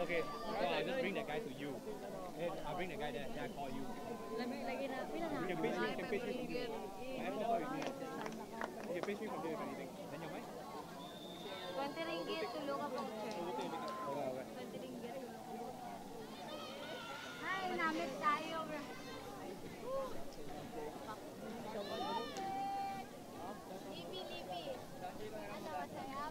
Okay, so I'll just bring that guy to you. Then I'll bring the guy there, then I call you. You can page me from there. My AirPods are with me. You can page me from there if anything. Then your mic? 20 ringgit to local voucher. Okay. 20 ringgit. Hi, namit tayo. Lipi. Ano, masayap?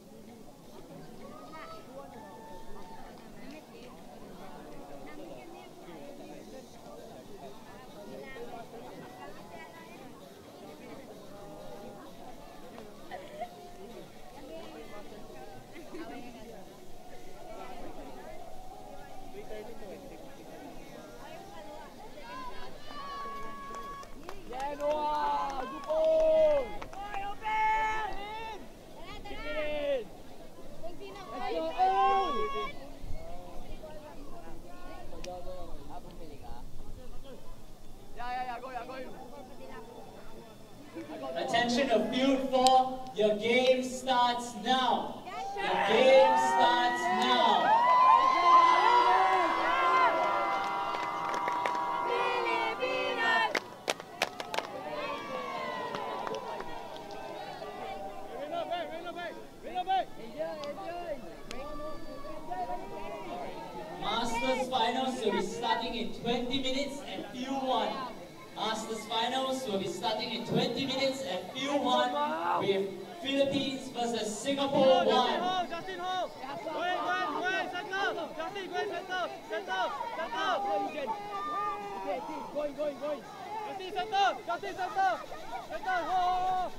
Attention of field 4, your game starts now. Your game starts now. Masters Finals will be starting in 20 minutes and field 1. Masters Finals will be starting in 20 minutes and field 1 with Philippines versus Singapore 1. Justin, hold! Go in, center! Justin, go in, center! Center! Going! Justin, center! Center, hold!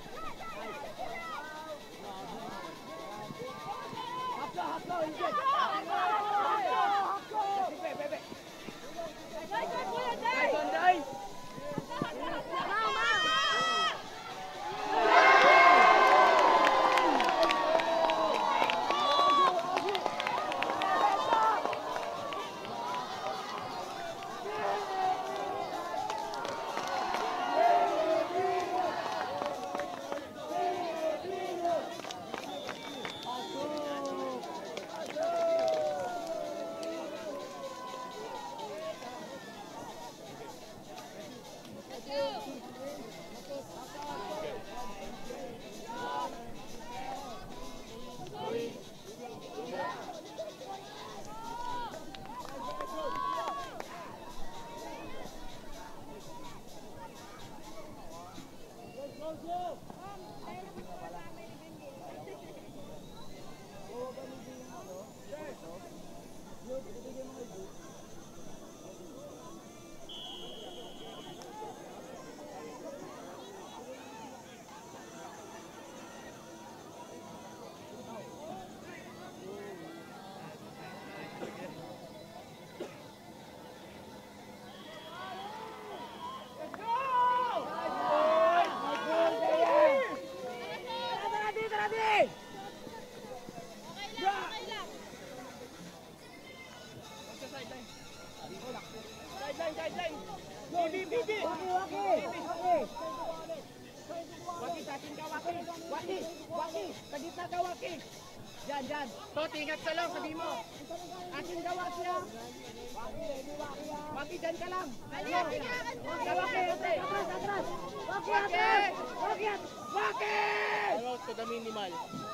Jan. Tot, ingat ka lang, sabi mo. Akin gawa siya. Waki, dyan ka lang. Waki! Hello to the minimal.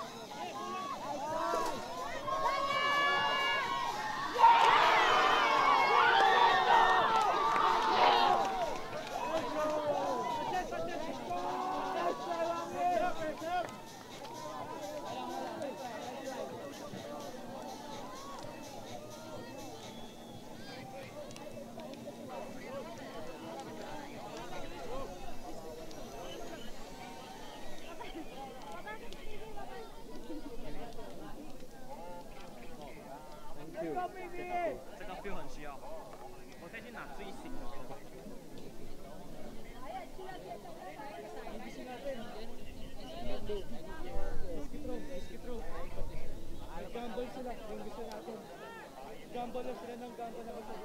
这个 feel 很需要，我再去拿最新的。Gamble sila, yung gusto natin. Gamble na sila ng gamble na gusto.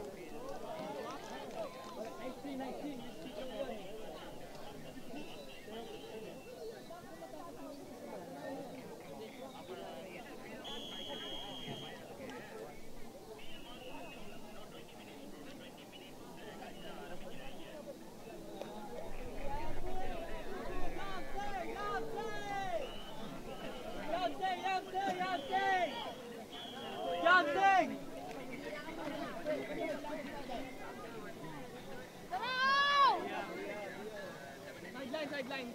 19, boxing! Sideline.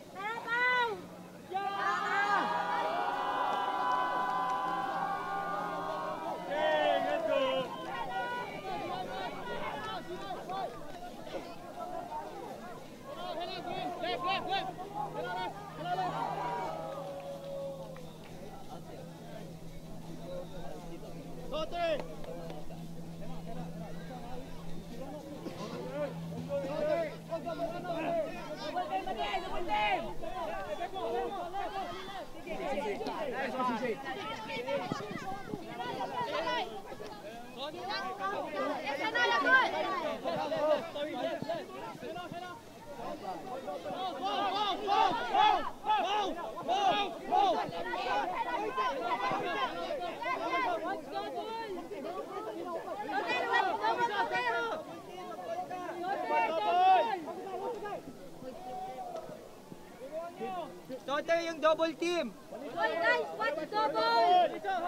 Daughter yung double team. Hoy guys, what's double?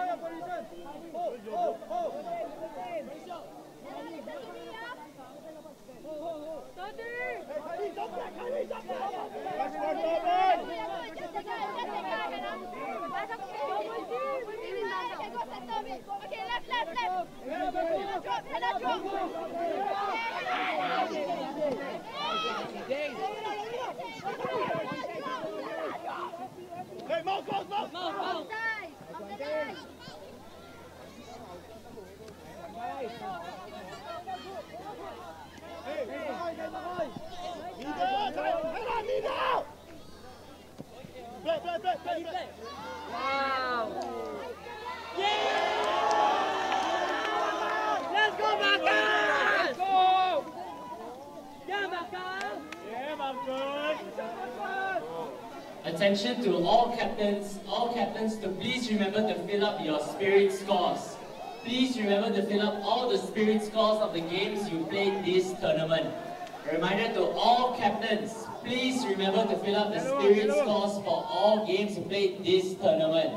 Okay, left. Hey, mouse! Play! Wow! Yeah! Let's go, Marcus! Let's go! Yeah, Marcus! Attention to all captains to please remember to fill up your spirit scores. Please remember to fill up all the spirit scores of the games you played this tournament. A reminder to all captains, please remember to fill up the spirit scores for all games you played this tournament.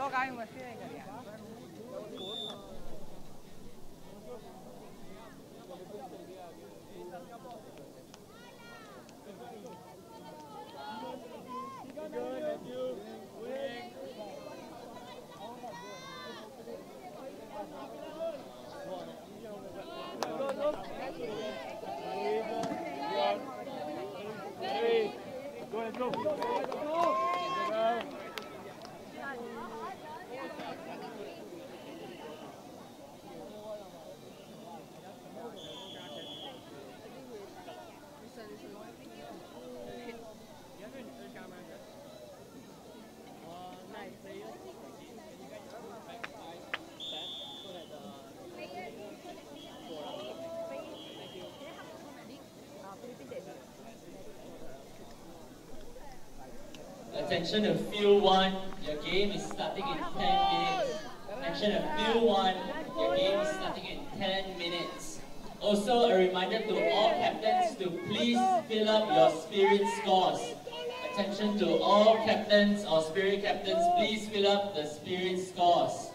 Attention to field 1, your game is starting in 10 minutes. Attention to field 1, your game is starting in 10 minutes. Also a reminder to all captains to please fill up your spirit scores. Attention to all captains or spirit captains, please fill up the spirit scores.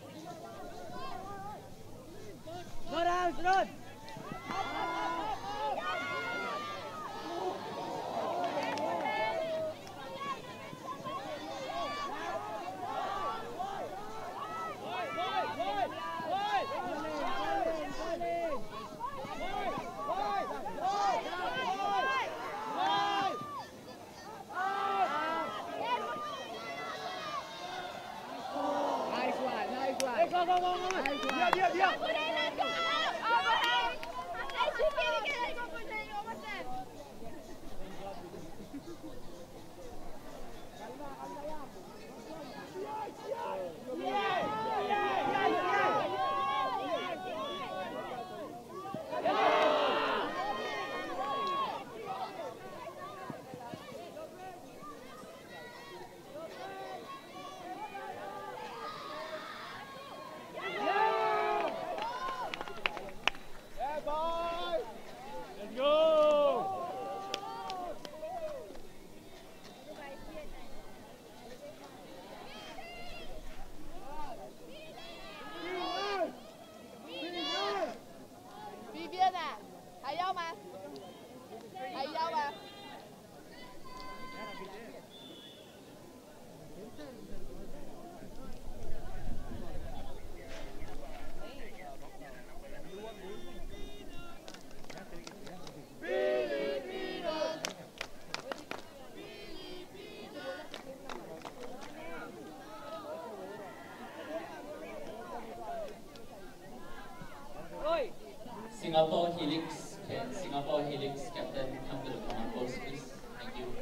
Singapore Helix captain come to the command post, please? Thank you.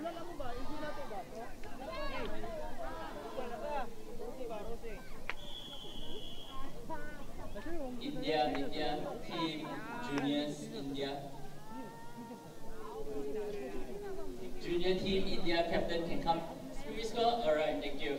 India, team juniors, India. Junior team, India captain can come. Spirit score? Alright, thank you.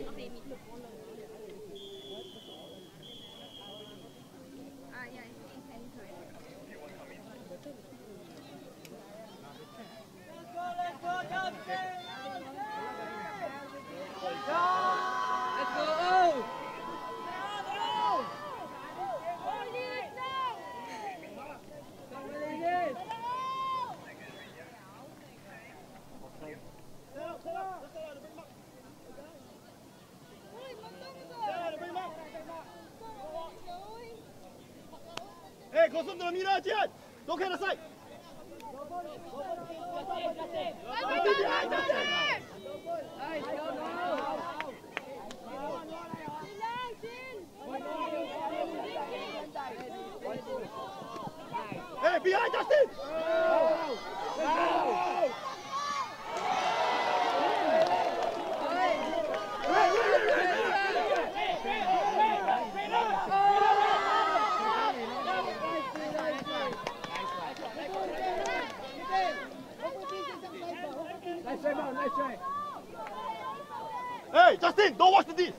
Kosong dalam mira, Jian. Look at the side. Hey, behind Justin. Nice try. Hey, Justin, don't watch the disc.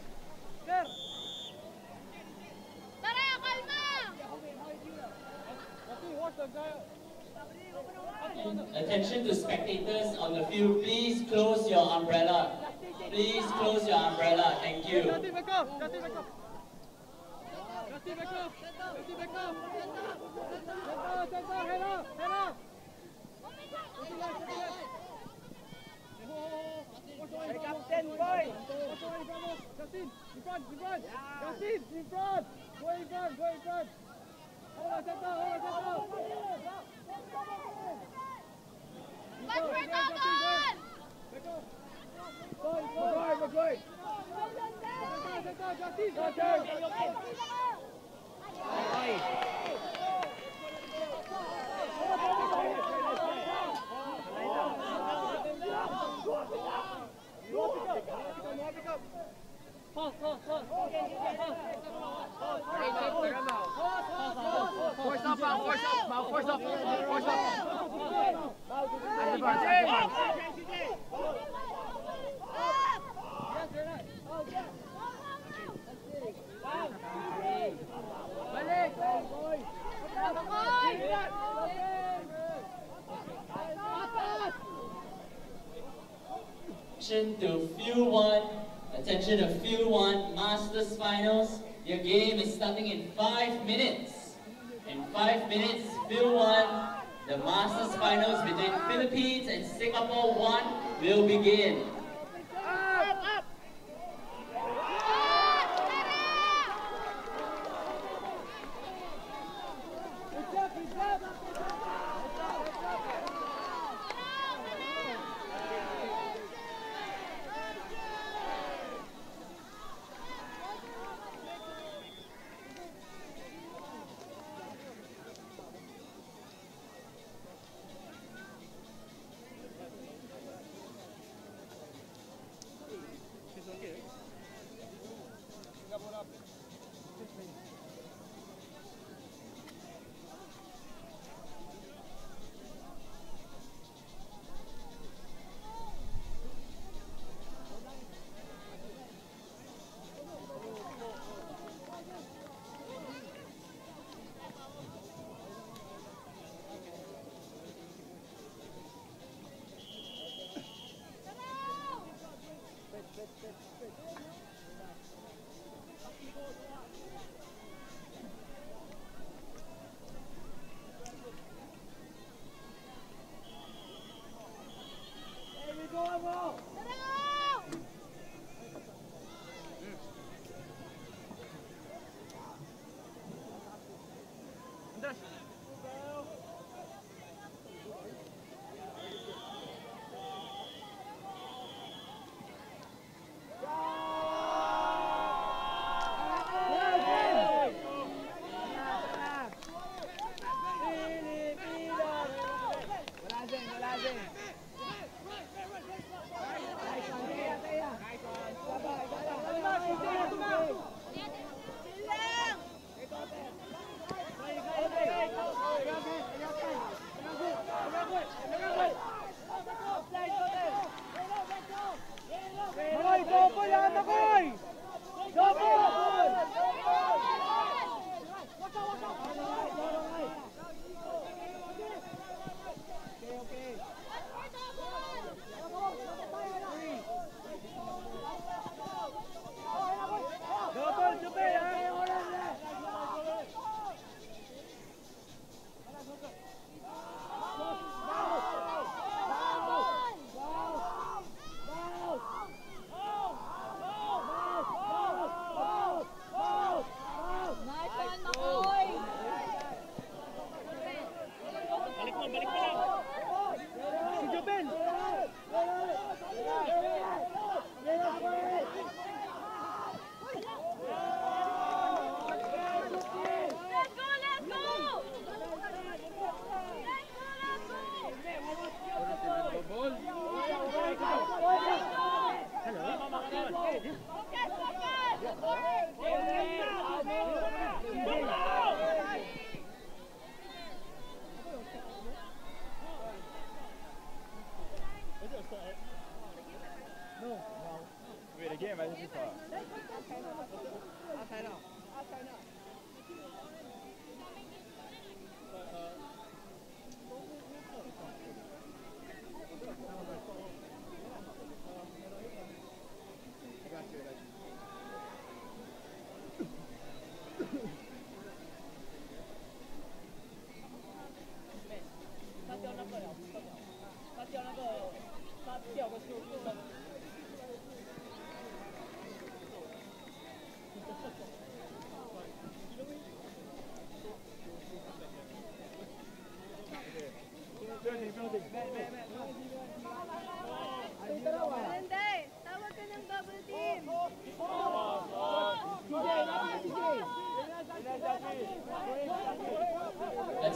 Attention to spectators on the field, please close your umbrella. please close your umbrella. Thank you. Justin, back up! Justin, back up! Justin, back up! Justin, back up! Center, head up! Head up! Hey, Captain, boy! Justin, in front, in front! Justin, in front! Go in front, go in front! Hold on, center, hold on, center! Back for double! Back up! Go! Center, Justin, center! Attention to Field 1. Attention to Field 1 Masters Finals. Your game is starting in 5 minutes. In 5 minutes, Field 1, the Masters Finals between Philippines and Singapore 1 will begin.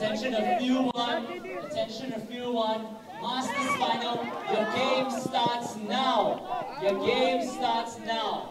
Attention a few one. Attention a few one. Masters final. Your game starts now. Your game starts now.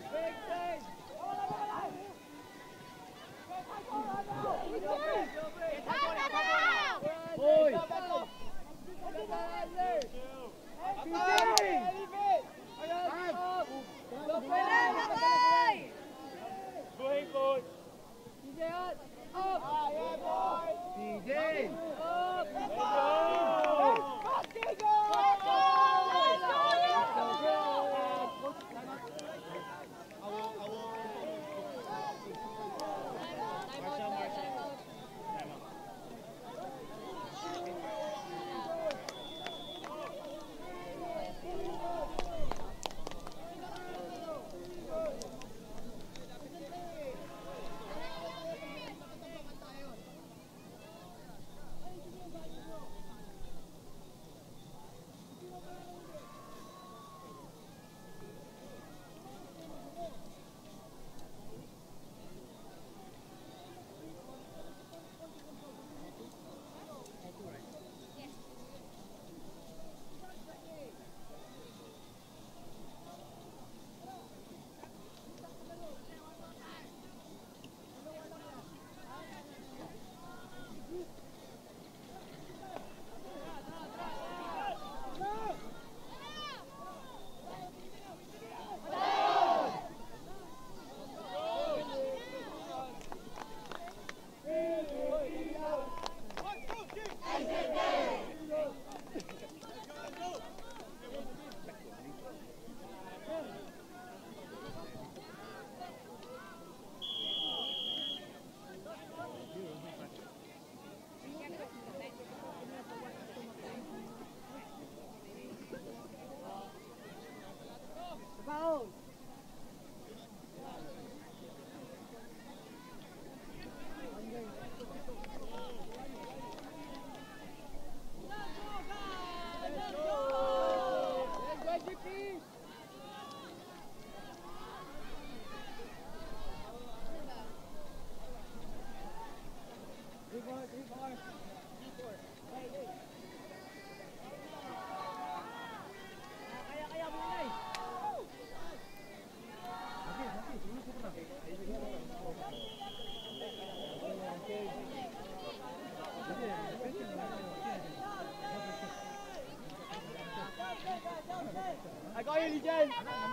I got you, Legend!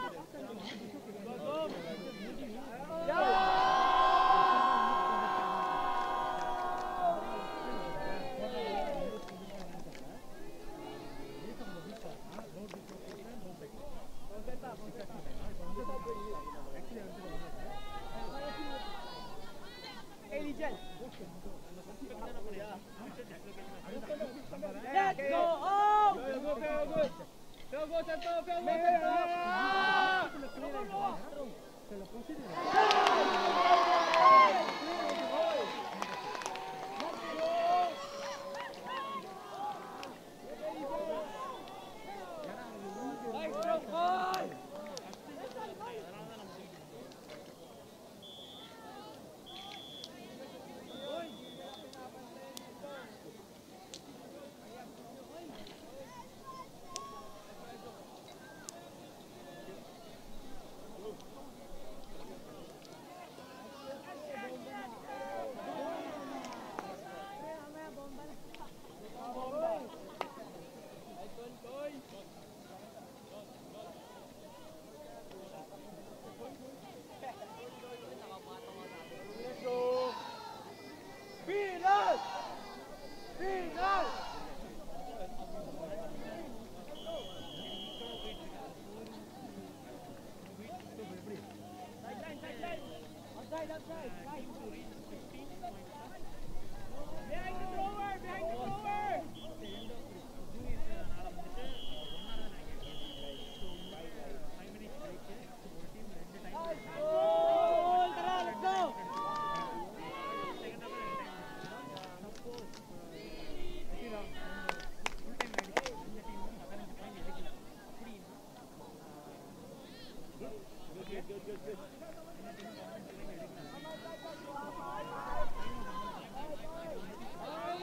Hey, Legend! Let's go! Oh! Go, good! Go, center! Go, Good.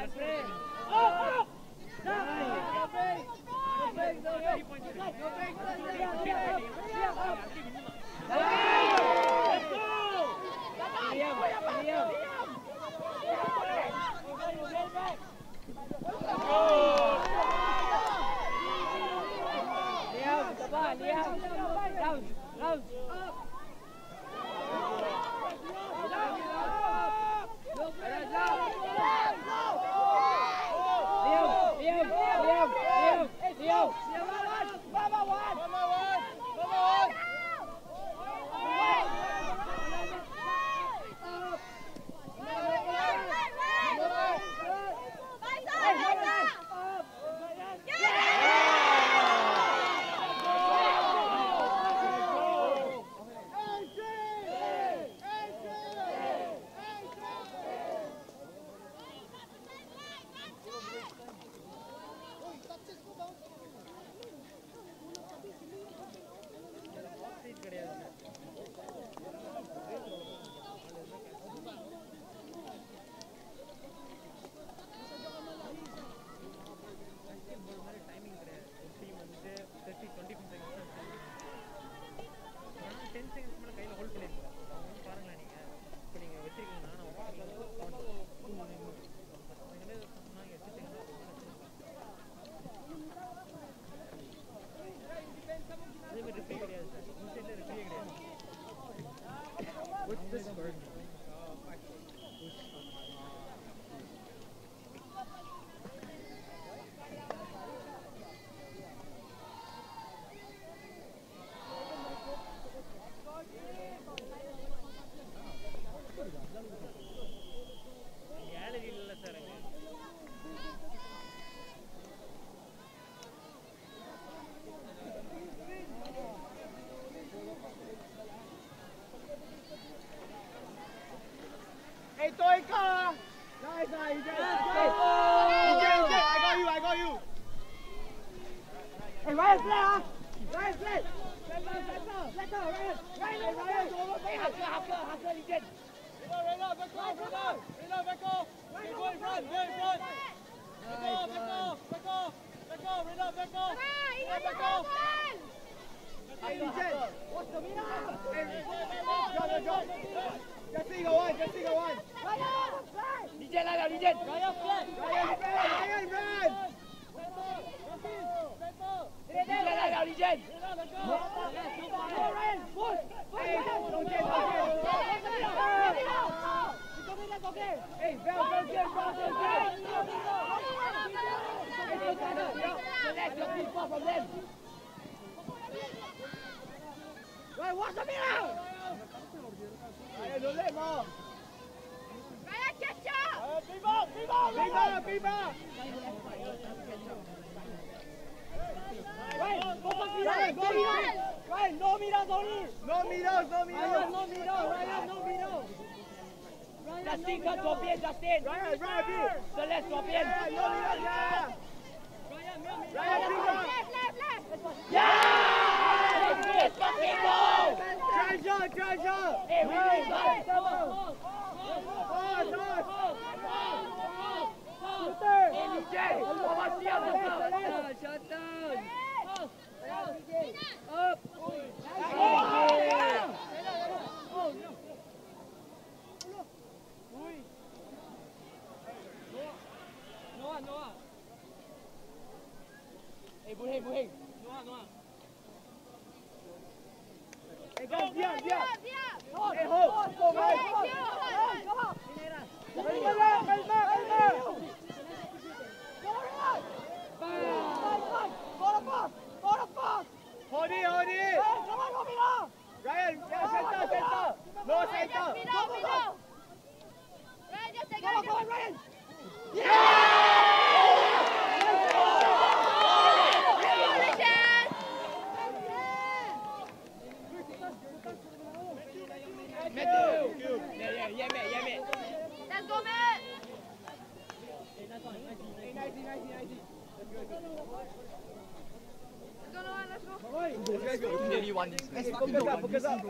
Focus up.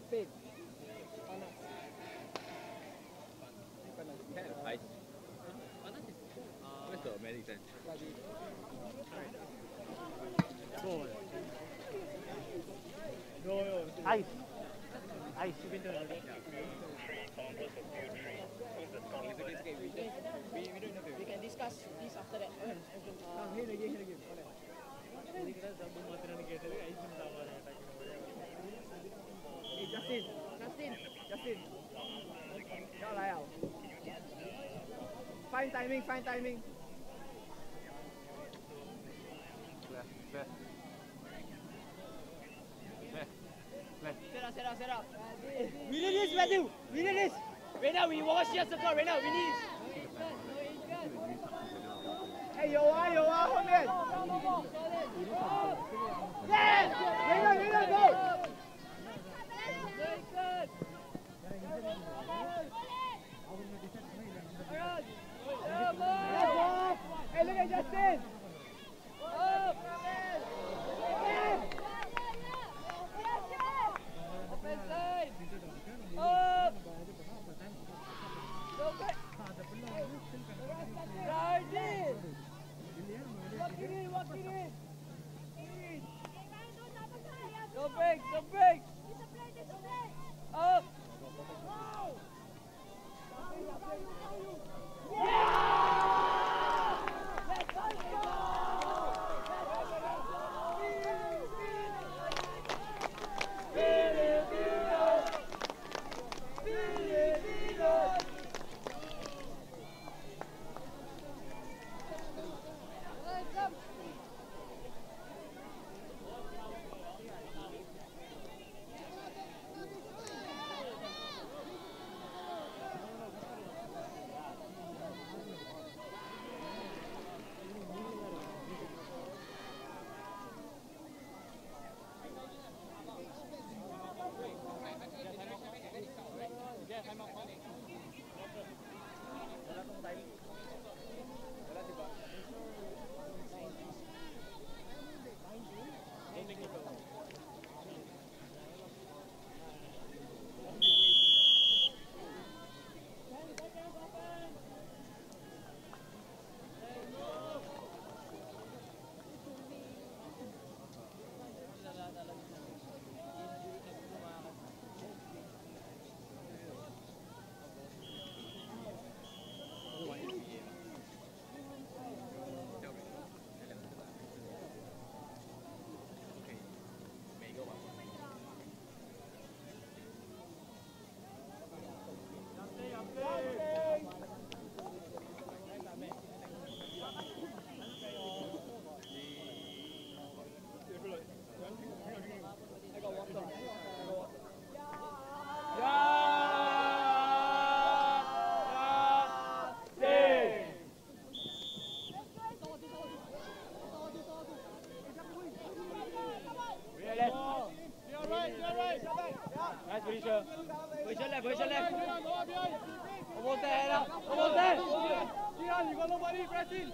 Spain. Panas. Kind of ice. Where's the medic then? Ice. Ice. It's okay. We don't know. We can discuss this after that. Here again. Hey, Justin. Kau lah yau. Fine timing. Set up. We need this, Matthew. Right now, we watch your circle. Right now, we need this. Hey, 有啊，后面。Yes! Right now, go! Very good. Hey, look at Justin. Up. Open side. Up. Go back. Right. Walking in. Don't break. Up. Position left. Almost there. Dion, you got nobody, press in.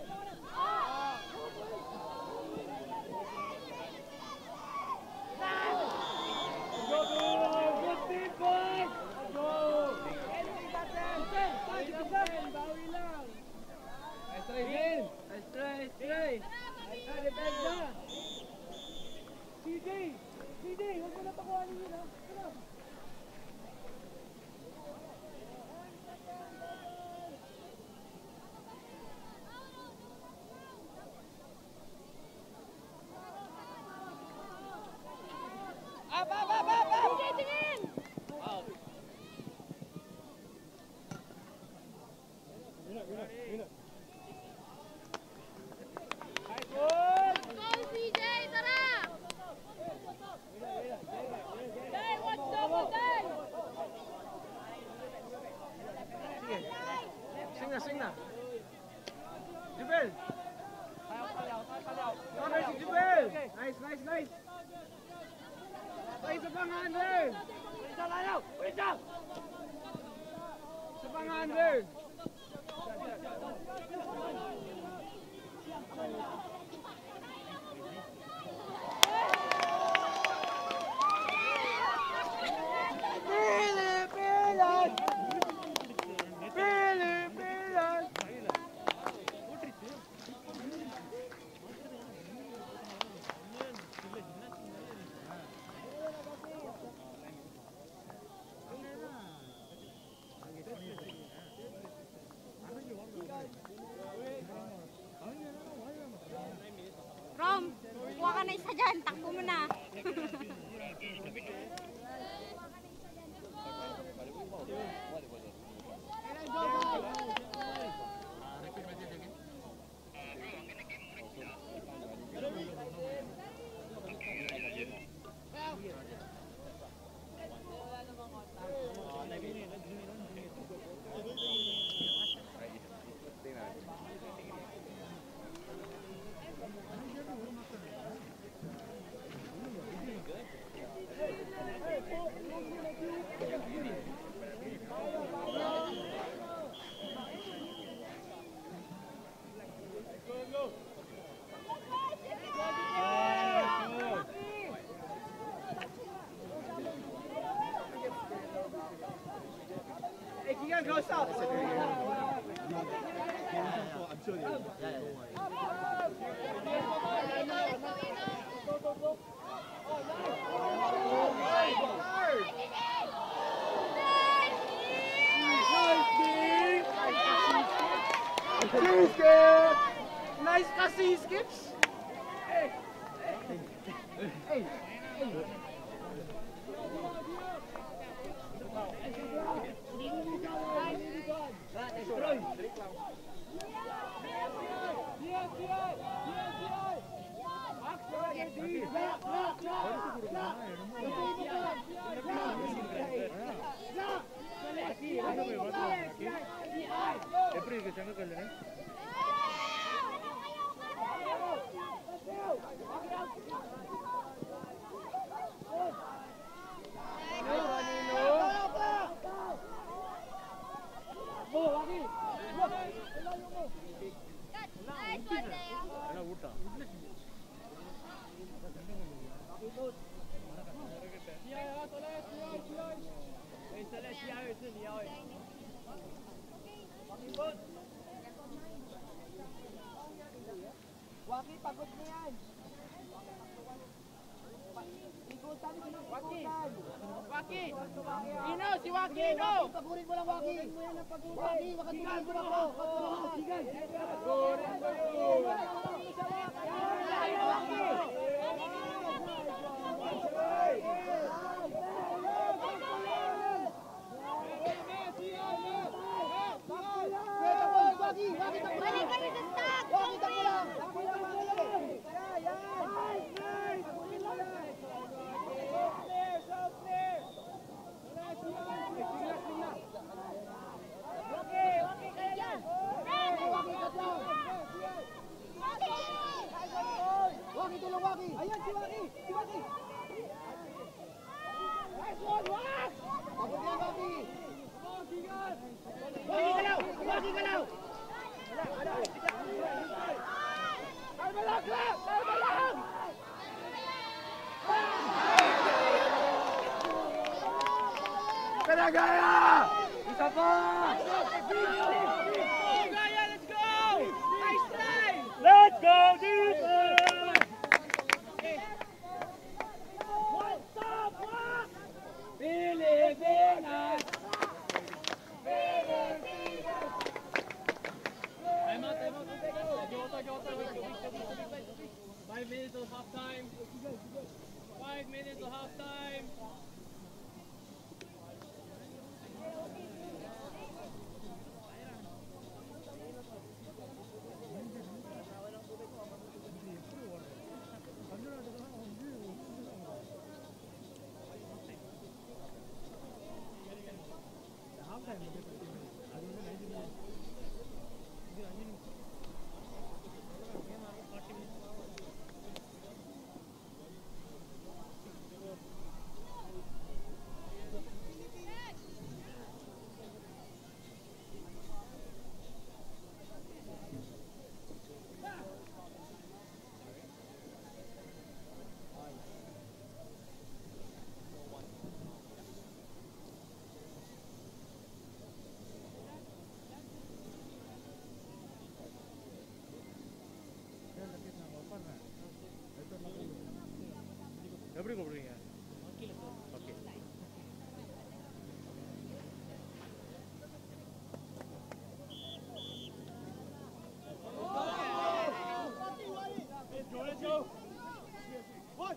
Good team, boys. Go. Bawi lang. Straight. Defense na. CJ, huwag mo na pakuhanin yun, ha? Swing na. Jubel. Jubel. Nice. Sa pang-handler. Sa pang-handler. entak ko mo na. Go stop. I'm sure they will. Nice kasi skips. Hey. Hey. Waki, pagod mo yan. Ikutan, ikutan. Waki! Ino, si Waki, Ino! Pagurin mo lang, Waki! Waki, makatulad mo lang ako! Pagurin mo lang! Balik kayo sa stock! Waki, tulong Waki! Ayan, si Waki! Si Waki! Nice one, Wak! Pagod yan, Waki! Waki galaw! Waki galaw! Almalang lang! Almalang! Putyrajaya! Isa pa! Putyrajaya, let's go! Nice try! Let's go, defense! One stop, one! Pilipinas! Time out. Wait. 5 minutes till halftime. 5 minutes till halftime. எப்படி கூப்பிடுவீங்க? Okay. Let's go.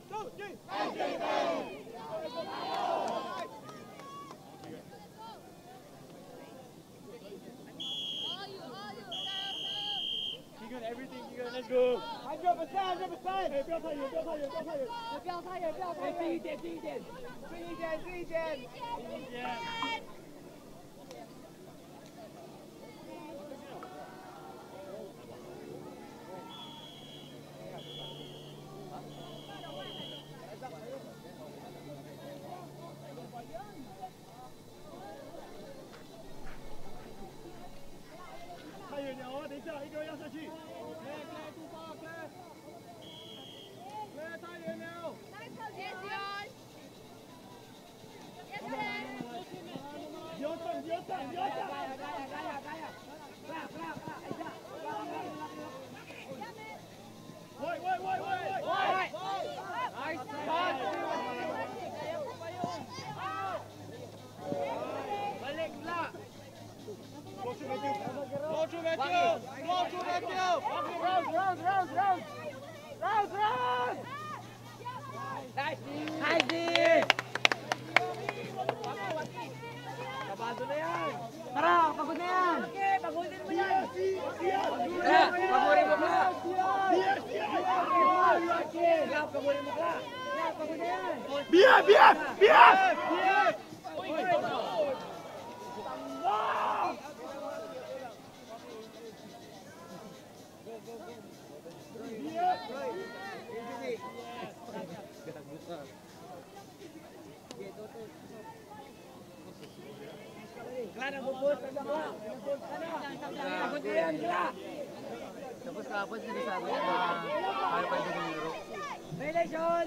Tapos kapon sinasabi na ayaw pa yung euro. Violation!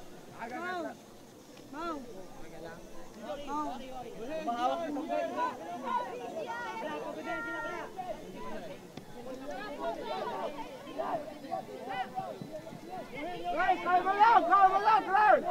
Mau! Mahawak mo pa ba? Hey, kaya mo lang, Claire!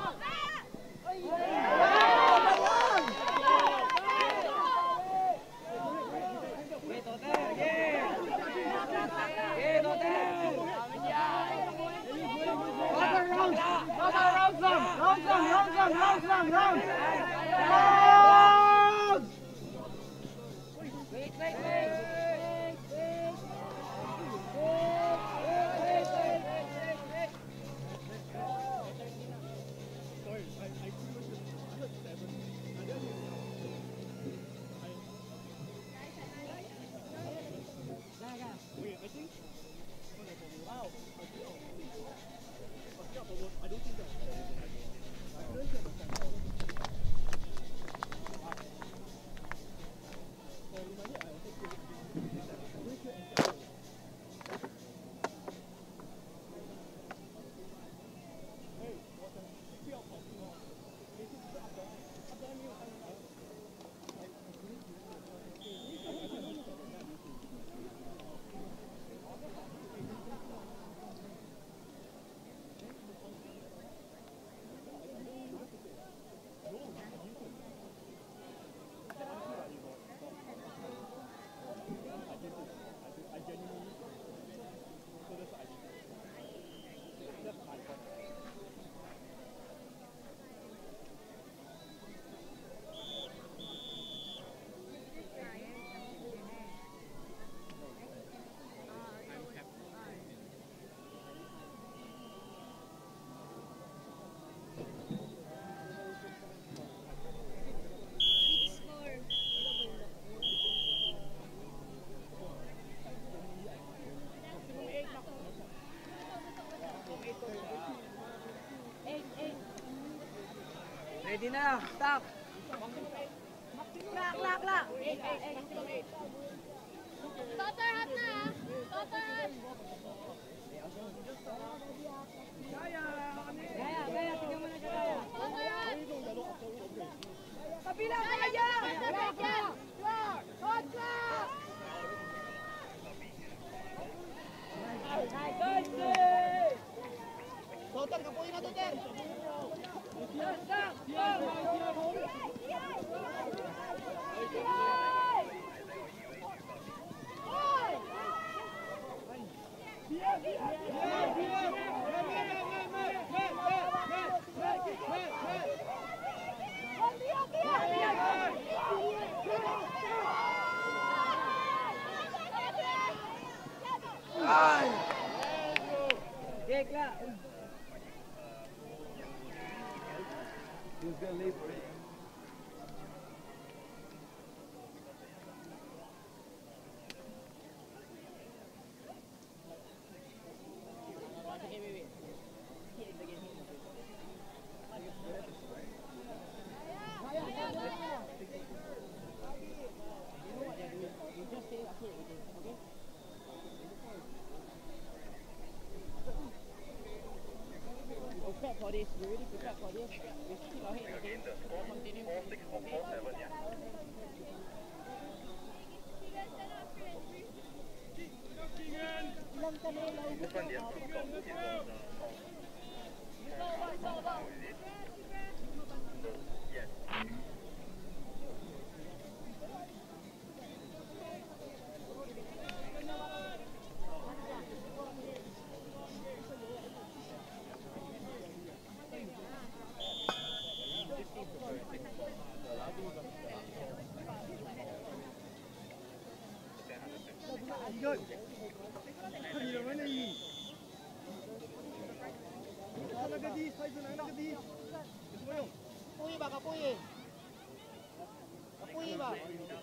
Ready na, stop. Lock. Total hat na ha. Total hat. Gaya, tingnan mo na siya gaya. Total hat. Kabila, gaya! Total, kapuin na Total. Back lah. Who's gonna leave for it? Prepared for this. We already prepared for this. We keep our head again. Continue. 4-6 or 4-7, yeah. This one, yes, yes. Good. Kan di mana ini? Sana gadi, sana gadi. Semua yung. Kapui ba, kapui. Kapui ba.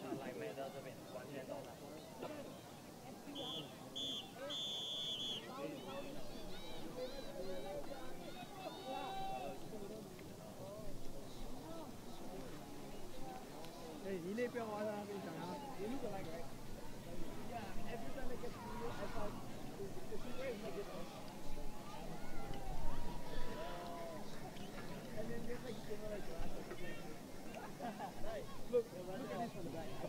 Eh, 你那边玩啊，跟你讲啊，你如果来个。Yeah, every time I get to you, I thought the way you make it. And then there's like look at this one, guys.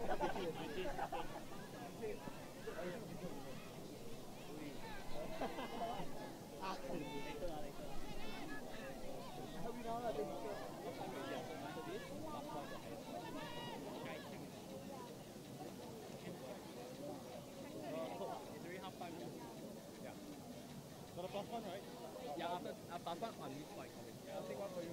So the plus one, right? Yeah, after plus one on this side. Yeah, I'll take one for you.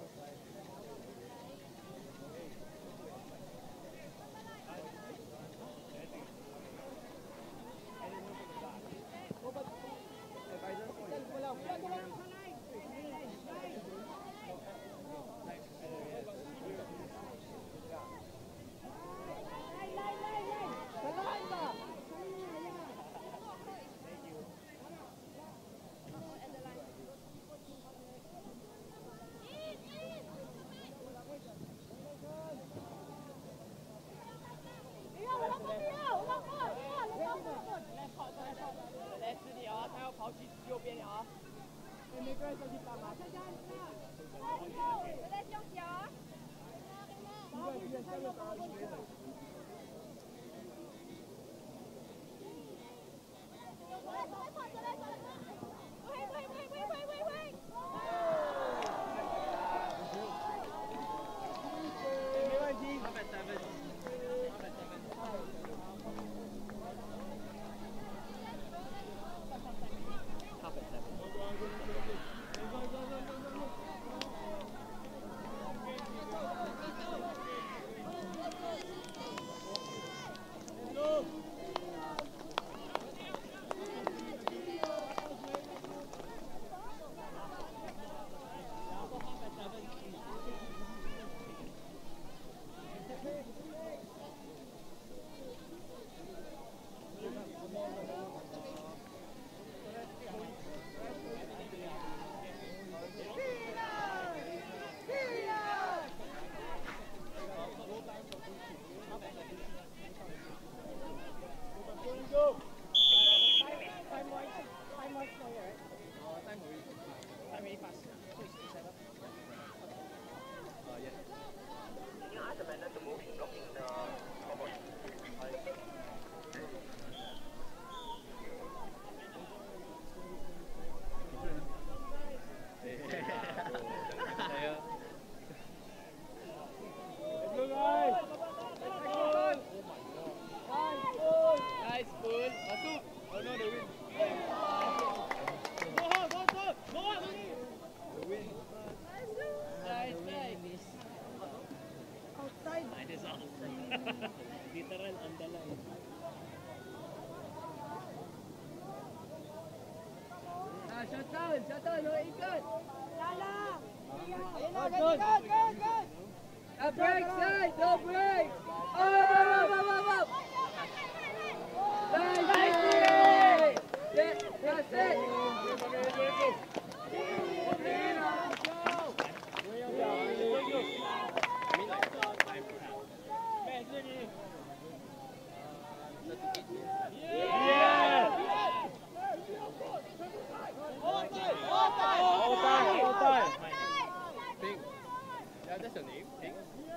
Shuttle, no ikat. Jalan. Break side, no break. Up. Nice. That's it. Pink. Yeah, that's your name. Pink.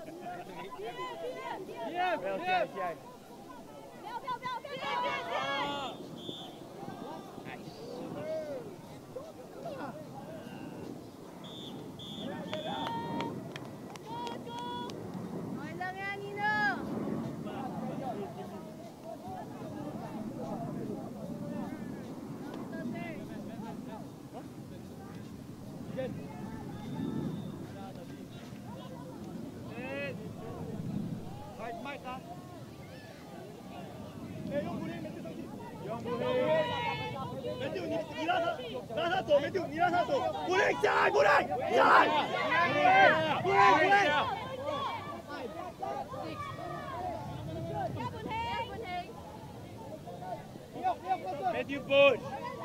Matthew push.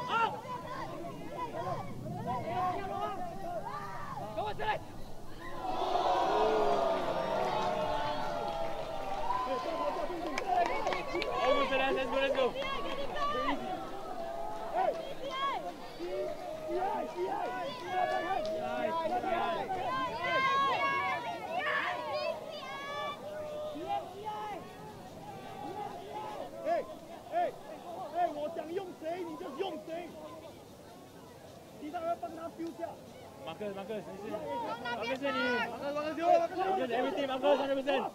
Go on, Select. Almost the last. Let's go. Hey, 我想用谁你就用谁，其他人帮他丢下。 Marcus, Marcus是你。Marcus everything, Marcus 100%.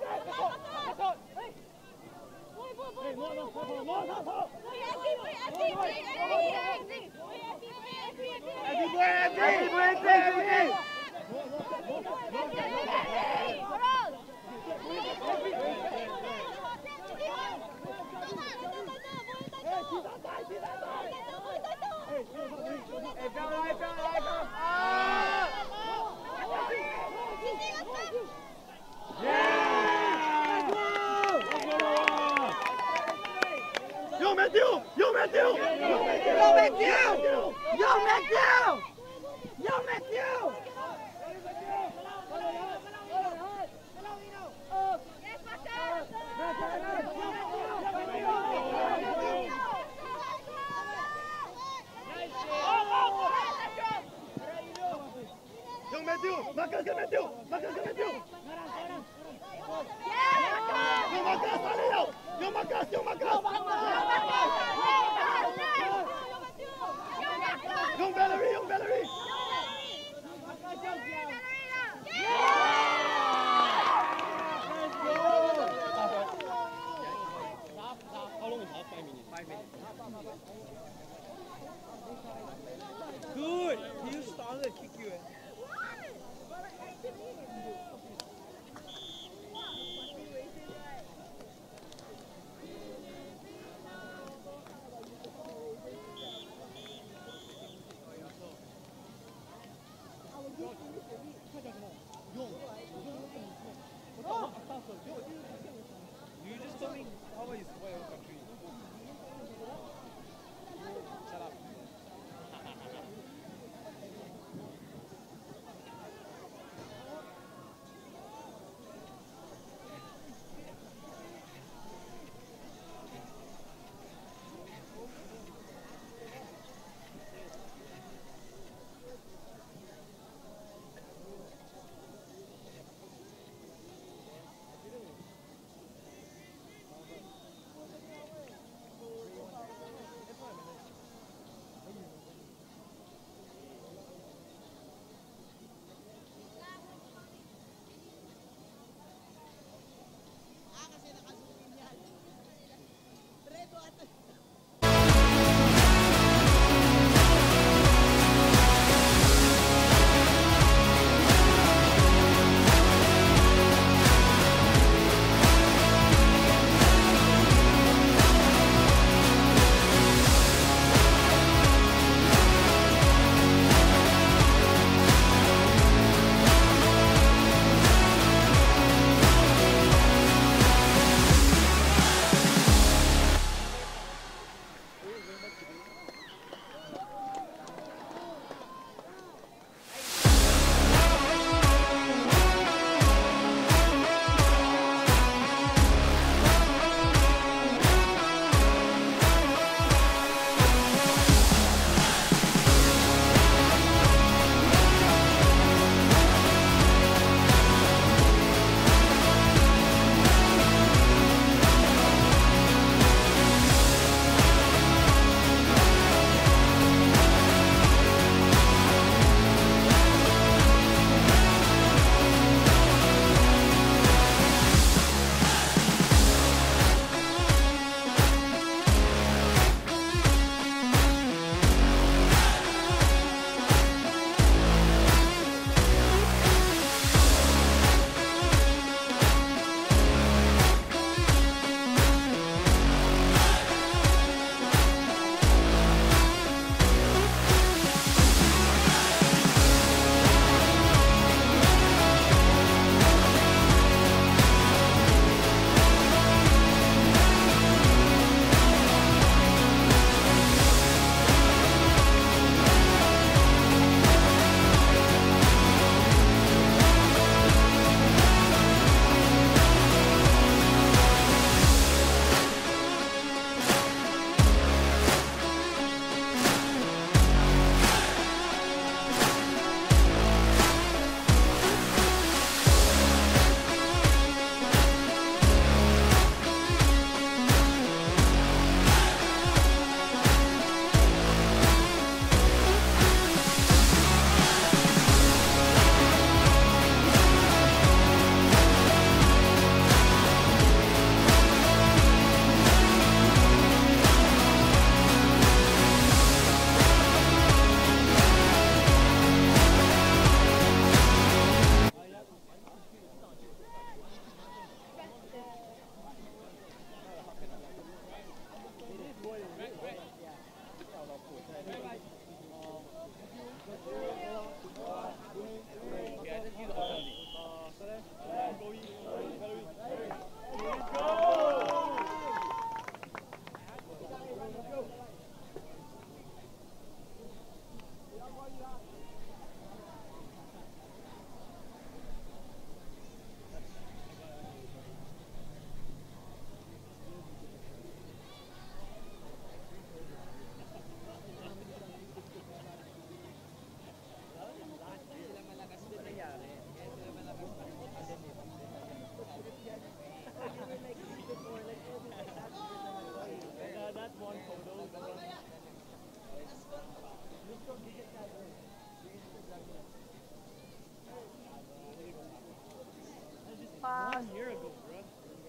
1 year ago, bro.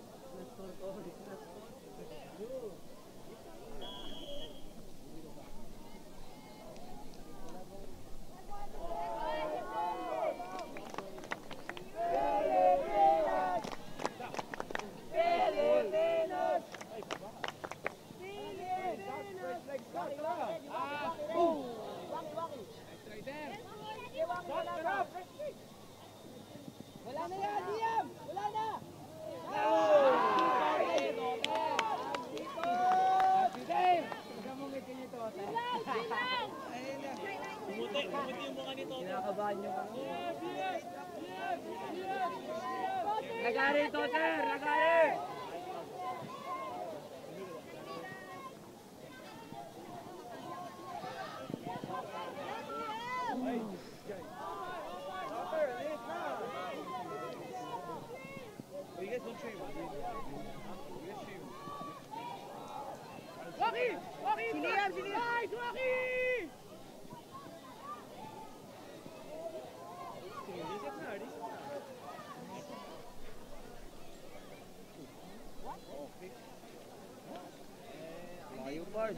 Wala na yan, Liam! Wala na! Pumuti yung mukha nito. Kinakabahan nyo kami. Nagari, Toter! Nagari! You guys don't train, man. You guys train. Waki! Waki! Si Liam! Si Liam! Nice! Waki! Reset na, reset na. Layo parts.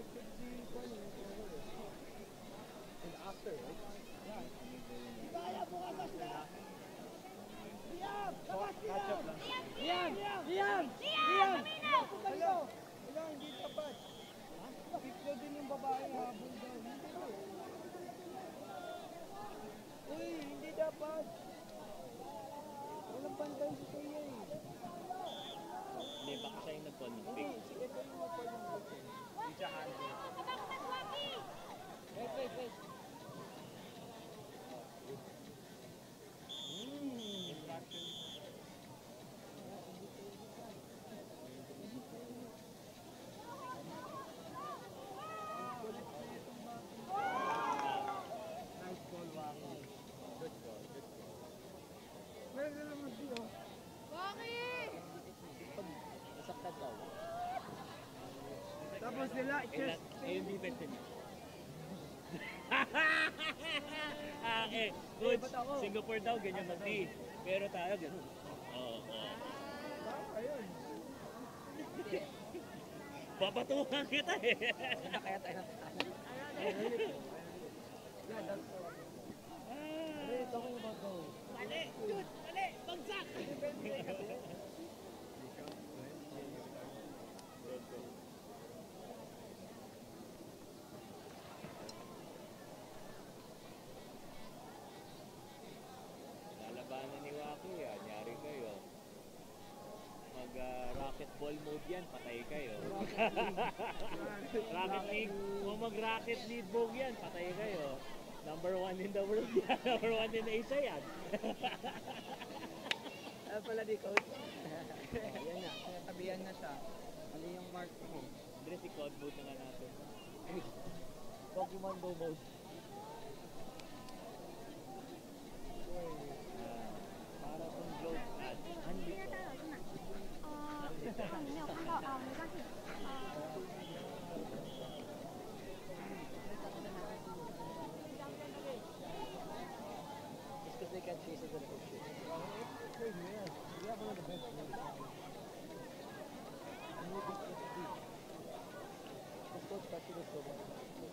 And after, right? Catch up lang. Liam! Liam! Liam! Hello! Wala, hindi tapat. Picture din yung babae habol daw. Hindi daw. Uy, hindi dapat. Walang pantay si Kuya eh. Hindi, baka siya yung nagpa-olympic. Sige, ito yung mapalungkot. Hindi siya handle. Wait, wait, wait. Infraction. Nice ball, Waki. Good ball, good ball. Meron na naman siya. Nasaktan ka. Tapos nila, chest. Yung defense niya. Coach, Singapore daw ganyan mag-D. Pero tayo ganun. Oo. Ayun. Papatukan kita eh. Kaya tayo. Yeah, that's all. Hey, talking about those. Mali! Shoot! Mali! Bagsak! Lalabanan ni Waki, anyari kayo. Mag-racquetball mode yan, patay kayo. Rocket League, kung mag-Rocket League mode yan, patay kayo. Number 1 in the world yan, number 1 in Asia yan. Ano pala di, coach? Yan na, tabihan na siya. Mali yung mark mo. Hindi si code mode na nga natin. Pokemon Go mode. Para kung globe ad, andito. 没有看到啊，没关系。 Just because they can't chase it with a hook shoot. Crazy, yeah. We have one of the best players. And we can just beat. This coach touched it so much.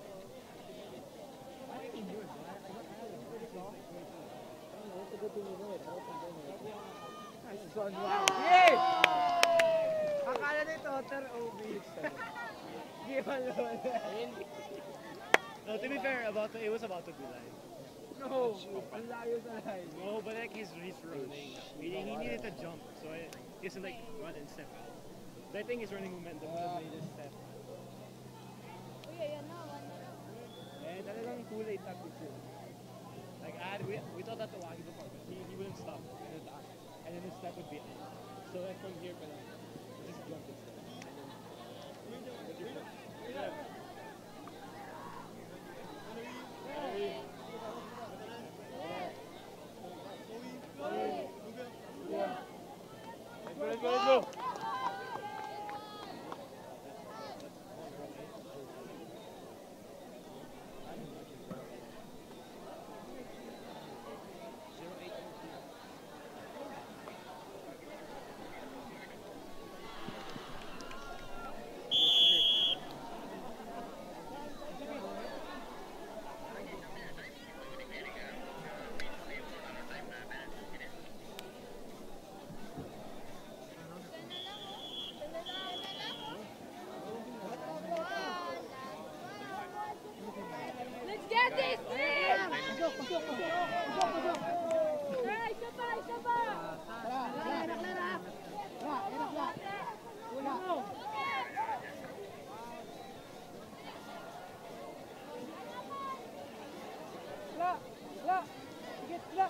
I think he knew it, man. I don't know. That's a good thing you know it. I don't think they know it. Nice one, Waki! Akala ni Totter, OB. Give a load. No, to be fair, it was about to be live. No, ang layo sa line. No, but like he's running. He needed to jump, so he has to like run and step out. So I think he's running momentum when he just step. Uy, ayan na, one na lang. And talagang kulay tactics yun. Like we thought that the Waki before, but he wouldn't stop and attack. And then his step would be out. So like from here, but just jump instead. Yeah. Let's go. Pasok, pasok, pasok. Pasok, pasok. Isa pa! Tara, enak na. Tara, enak na. Wala. La. Sige, la.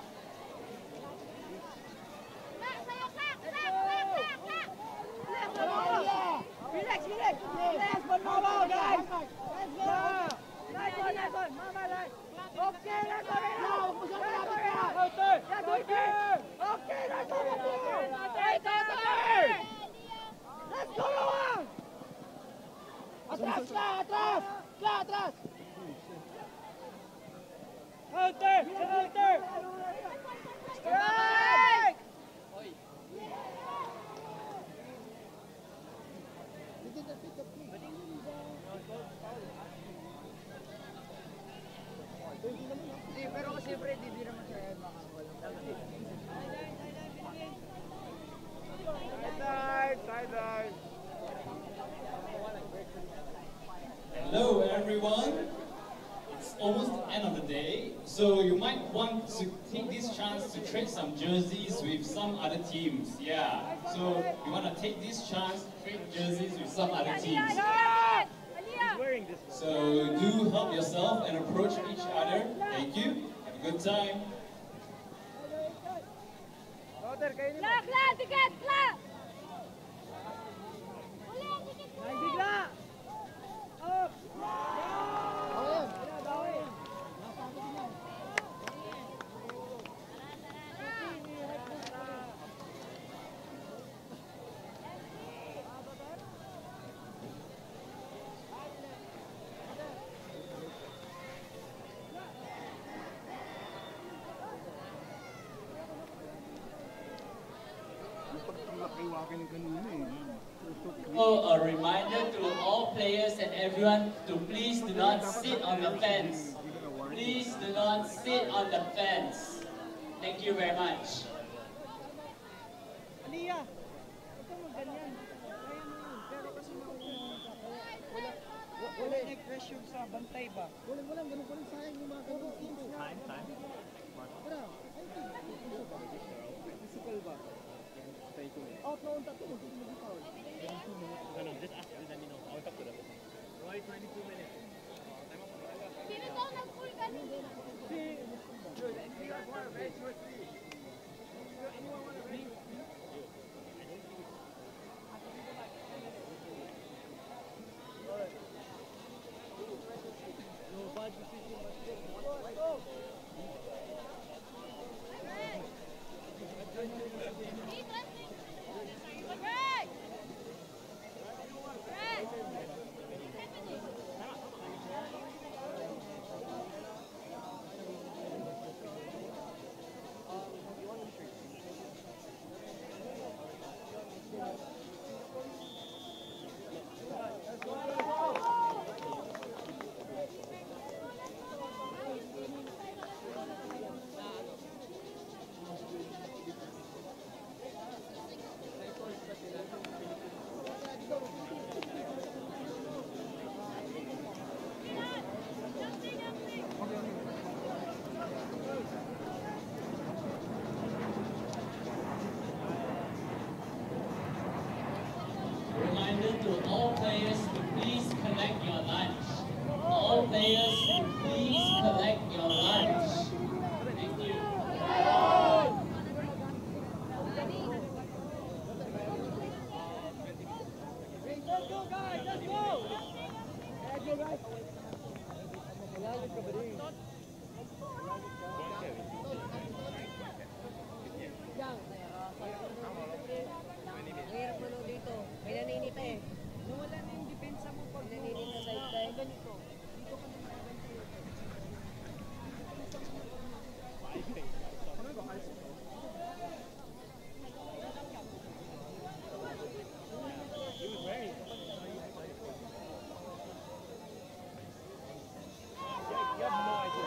Relax, one more ball, guys. Nice one. Mama, nice. Okay, let's go. Okay, let's go. Let's go, Noah. Atras. Counter. Strike. Pero kasi siyempre, hindi naman siya Side. Hello everyone. It's almost the end of the day, so you might want to take this chance to trade some jerseys with some other teams. Yeah, so you want to take this chance to trade jerseys with some other teams. So do help yourself and approach each other. Thank you. Have a good time. Tiket! Bigla. Up. Oh, a reminder to all players and everyone to please do not sit on the fence. Please do not sit on the fence. Thank you very much. Aliyah, ito mo ganyan. Kaya mo yun. Pero kasi wala nag-pressure sa bantay ba? Walang ganun sayang yung mga ganun. Time. Wala. Physical ba? Out na unta to. No, just ask them, let me know. I'll talk to them. Roy, 22 minutes. Sino daw nag-full kanina? Reminder to all players to please collect your lunch. All players to please collect your lunch. Thank you. Let's go, guys. Let's go. Let's go, guys. Malalim ka ba rin? Mahirap mo dito. May naninita eh. Nawala na yung depensa mo pag naninita sa side. Ganito. Dito ka naman ganito. You have no idea.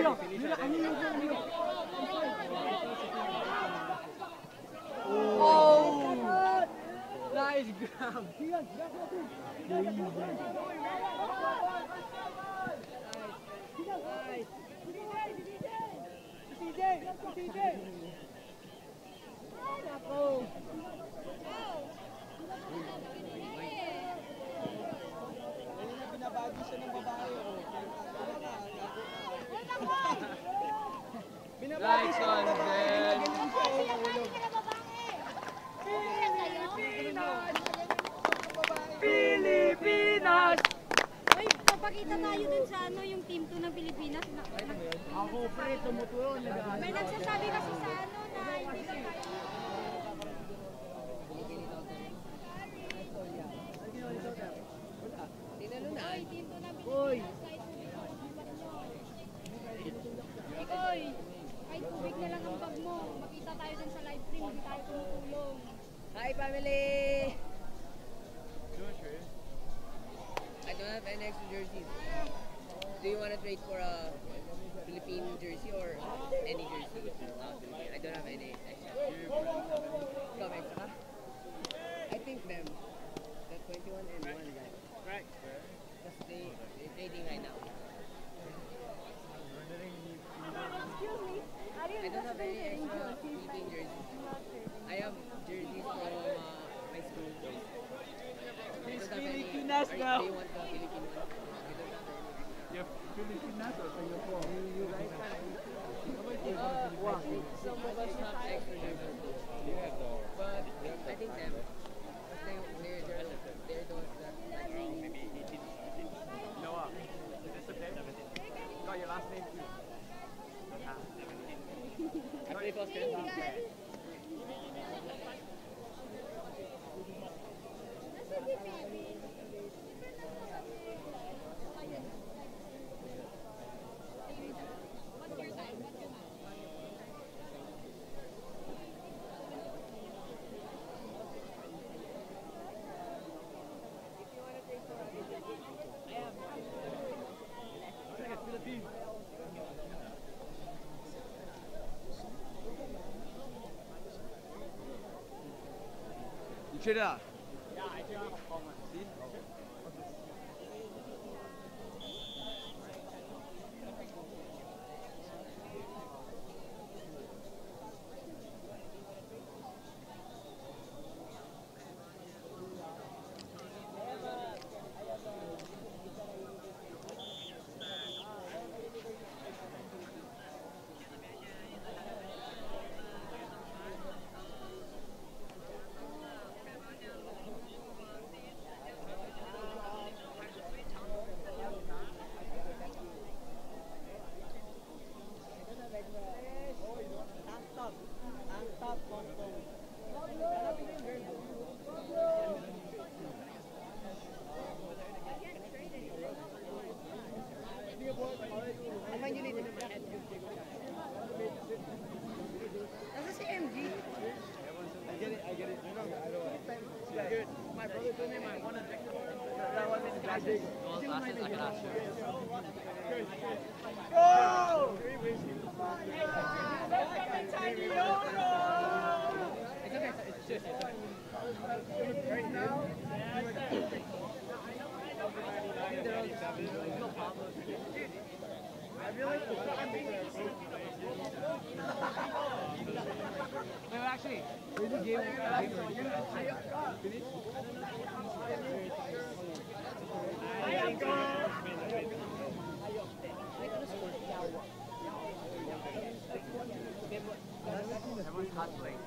Oh! Nice grab. Binabagi siya ng babae. Binabagi siya ng babae. Pilipinas! Uy, papakita tayo dun sa ano, yung team 2 ng Pilipinas. Ako pre, tumutuon. May nagsasabi kasi sa ano na hindi daw tayo. Uy, team 2 ng Pilipinas. Ikoy, kahit tubig na lang ang bag mo. Makita tayo dun sa live stream, hindi tayo tumutulong. Hi family! I don't have any extra jerseys. Do you want to trade for a Philippine jersey or any jersey? I don't have any extra. Come extra? I think them. The 21 and 1 guy. Right. Because they're trading right now. Excuse me, are you I don't have any interested in extra jerseys? Philippine jerseys. I have jerseys from my school. Miss Pilipinas Do now. you want the Philippine one? I don't have any. You're Pilipinas or Singapore? Some of us have extra jerseys. But I think them. They're the ones that Maybe 18 to 17. Noah, is this okay? Got your last name too. I play first, okay? You traded out? Yeah, I do have a comment. See? Nasa si MG. I get it. I know. Yeah, good. My brother told me my one objective. That was his glasses. Go! It's just, Right now, I realize No, actually, the game Everyone's hustling.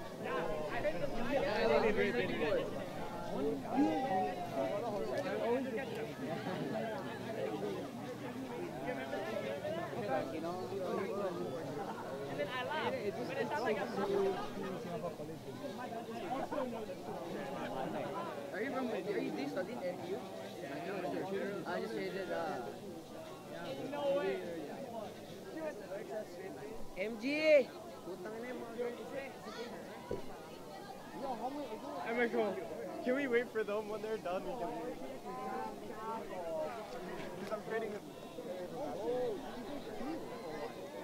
are you this studying NTU? I just traded MG! Putang ina mo. I'm like, oh, can we wait for them when they're done? We can wait. Because I'm trading with.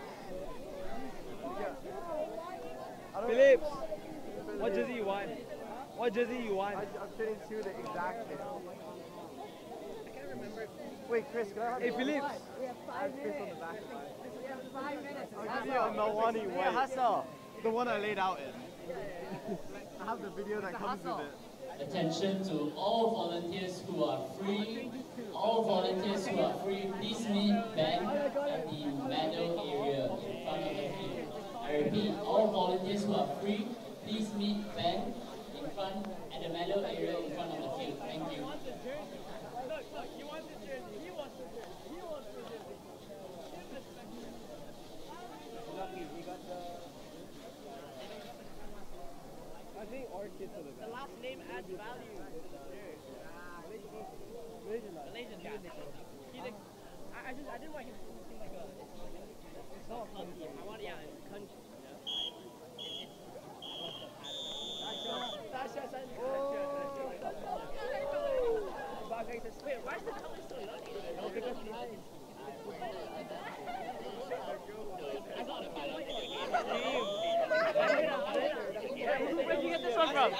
Phillips, what jersey you want? What jersey you want? I'm fitting to the exact fit. I can't remember. Wait, Chris, can I have Hey, Phillips. We have 5 minutes. On the back. We have 5 minutes. I'll give you a Melwani white. The one I laid out in. I have the video that comes with it. Attention to all volunteers who are free. All volunteers who are free, please meet back at the medal area in front of the field. I repeat, all volunteers who are free, please meet back in front at the medal area in front of the field. Thank you. I think orchids are the best. The last name adds value. Malaysian dude. I didn't want him to seem like a. It's not country. I want country. Wait, why is the color so lucky? No, because where did you get this one from?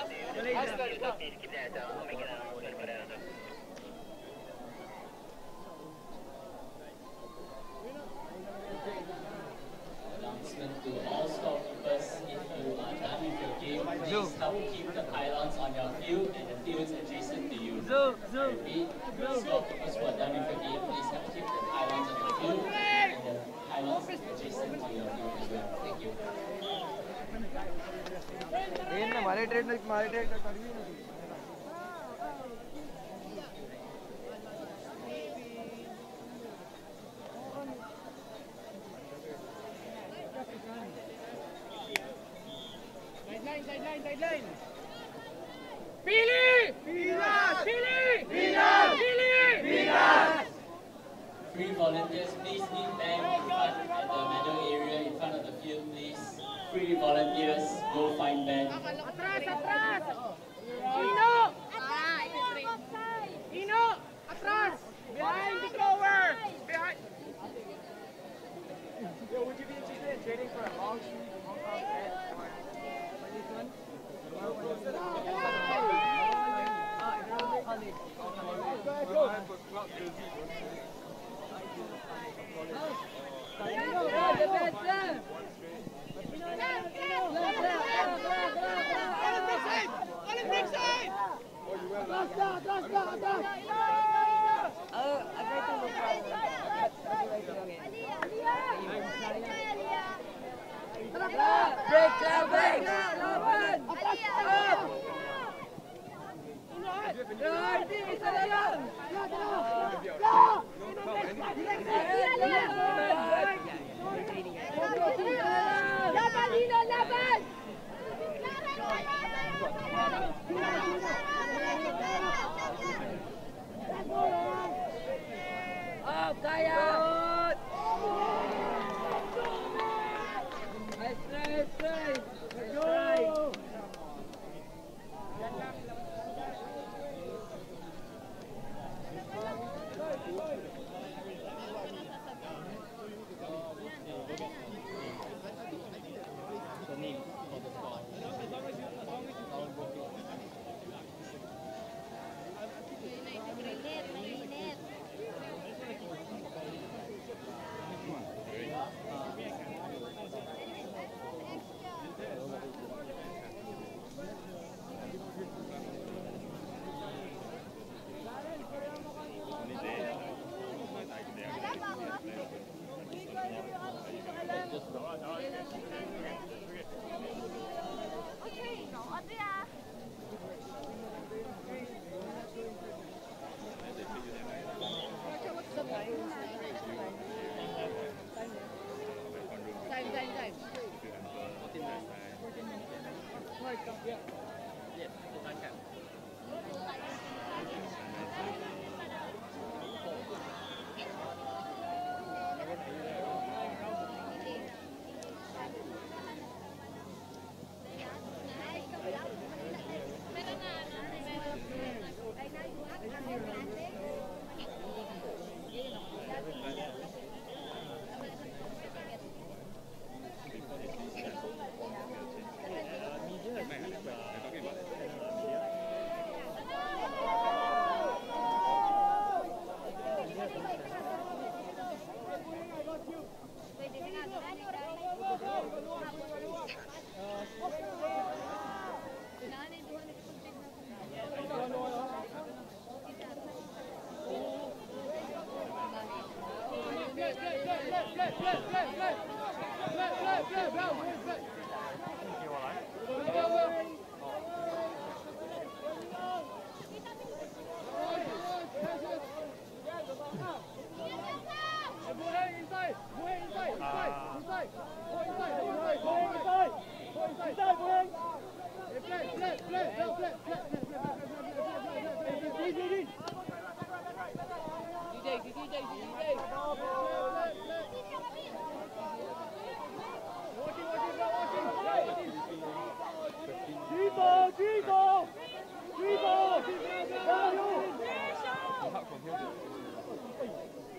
Announcement to all storekeepers, if you are done with your game, please help keep the pylons on your field and the fields adjacent to you. I repeat, storekeepers who are done with your game, please help keep the pylons on your field and the pylons adjacent to your field as well. Thank you. हमारे trade में कर भी नहीं Sideline. Pili! Free volunteers, please meet back in front at the medal area in front of the field, please. Free volunteers, go find Ben. Atras! Ino! Atras! Behind the thrower! Behind! Yo, would you be interested in trading for a long shoot, Hong Kong red, or this one?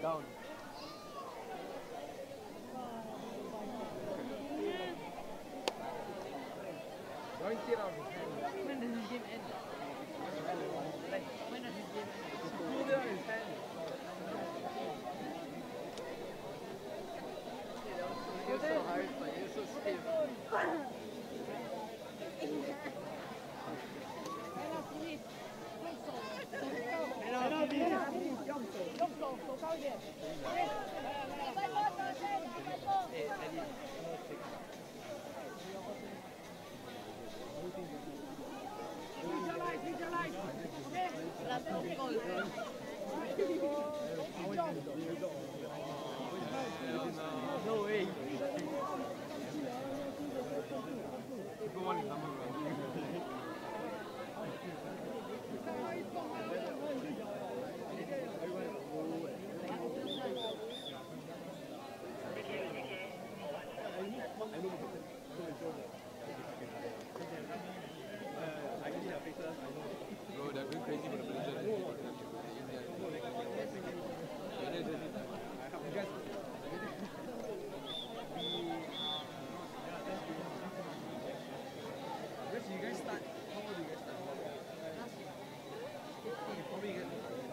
Down. Don't sit on his hand. When does this game end? Like, when does this game end? Pull it on his hand. You're so hard, but you're so stiff. No way. Go on, bro, they're going crazy for the Malaysia. Where do you guys start? How old do you guys start? You probably get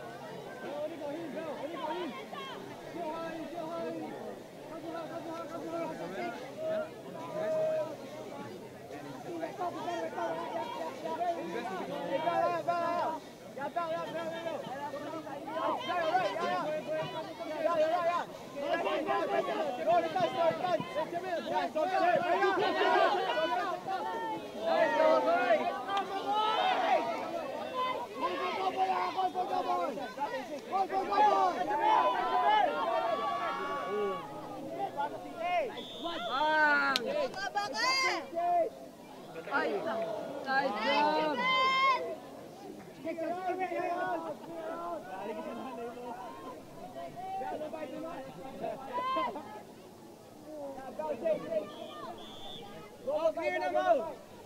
Go, clear the ball!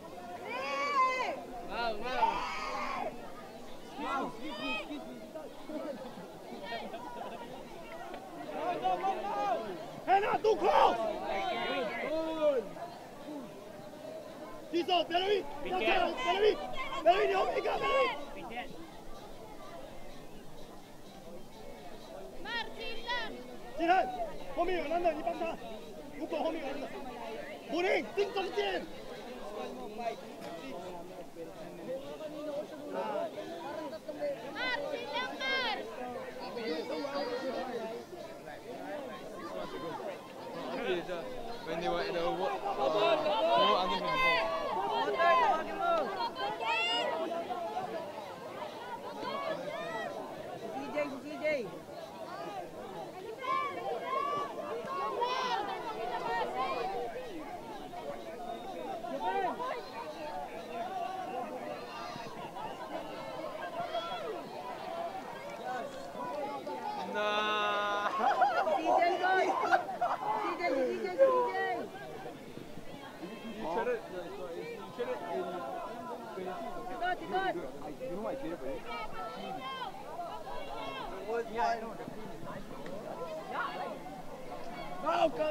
Wow, wow. Hey, not too close! Jesus, Valerie! Valerie! Valerie, you hold me, Valerie!进来，后面有人的，你帮他。如果后面有人的，母林盯中间。 when they were at the work, CJ. Go, go!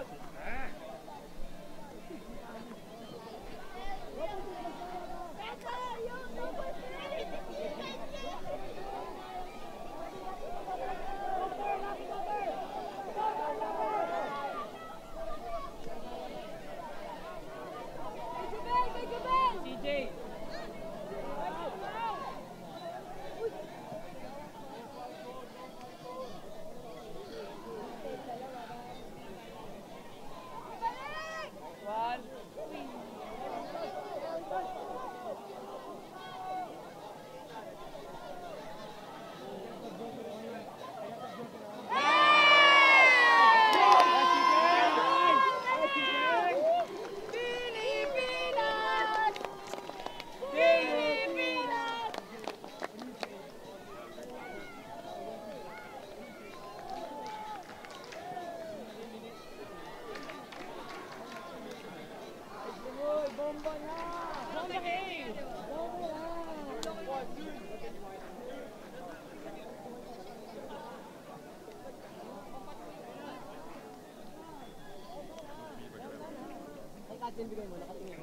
Justin, bigay mo, nakatingin.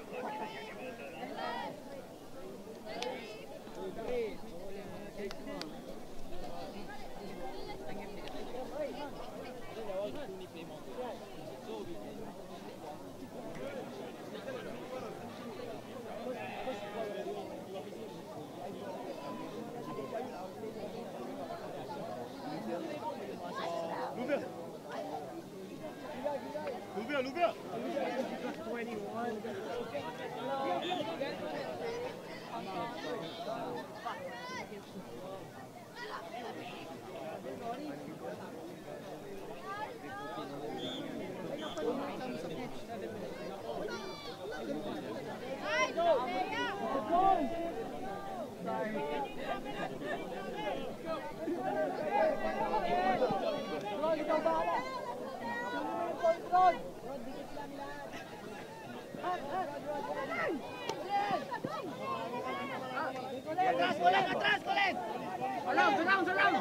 Lubia! 21. Atrás, Colin! Surround!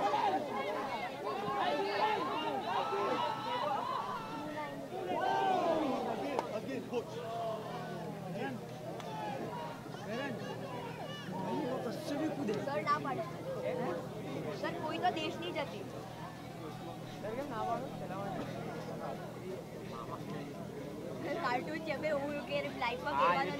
Sir ना पाडे sir कोई तो देश नहीं जाती cartoon जब मैं वो के लाइफ में खेलवाना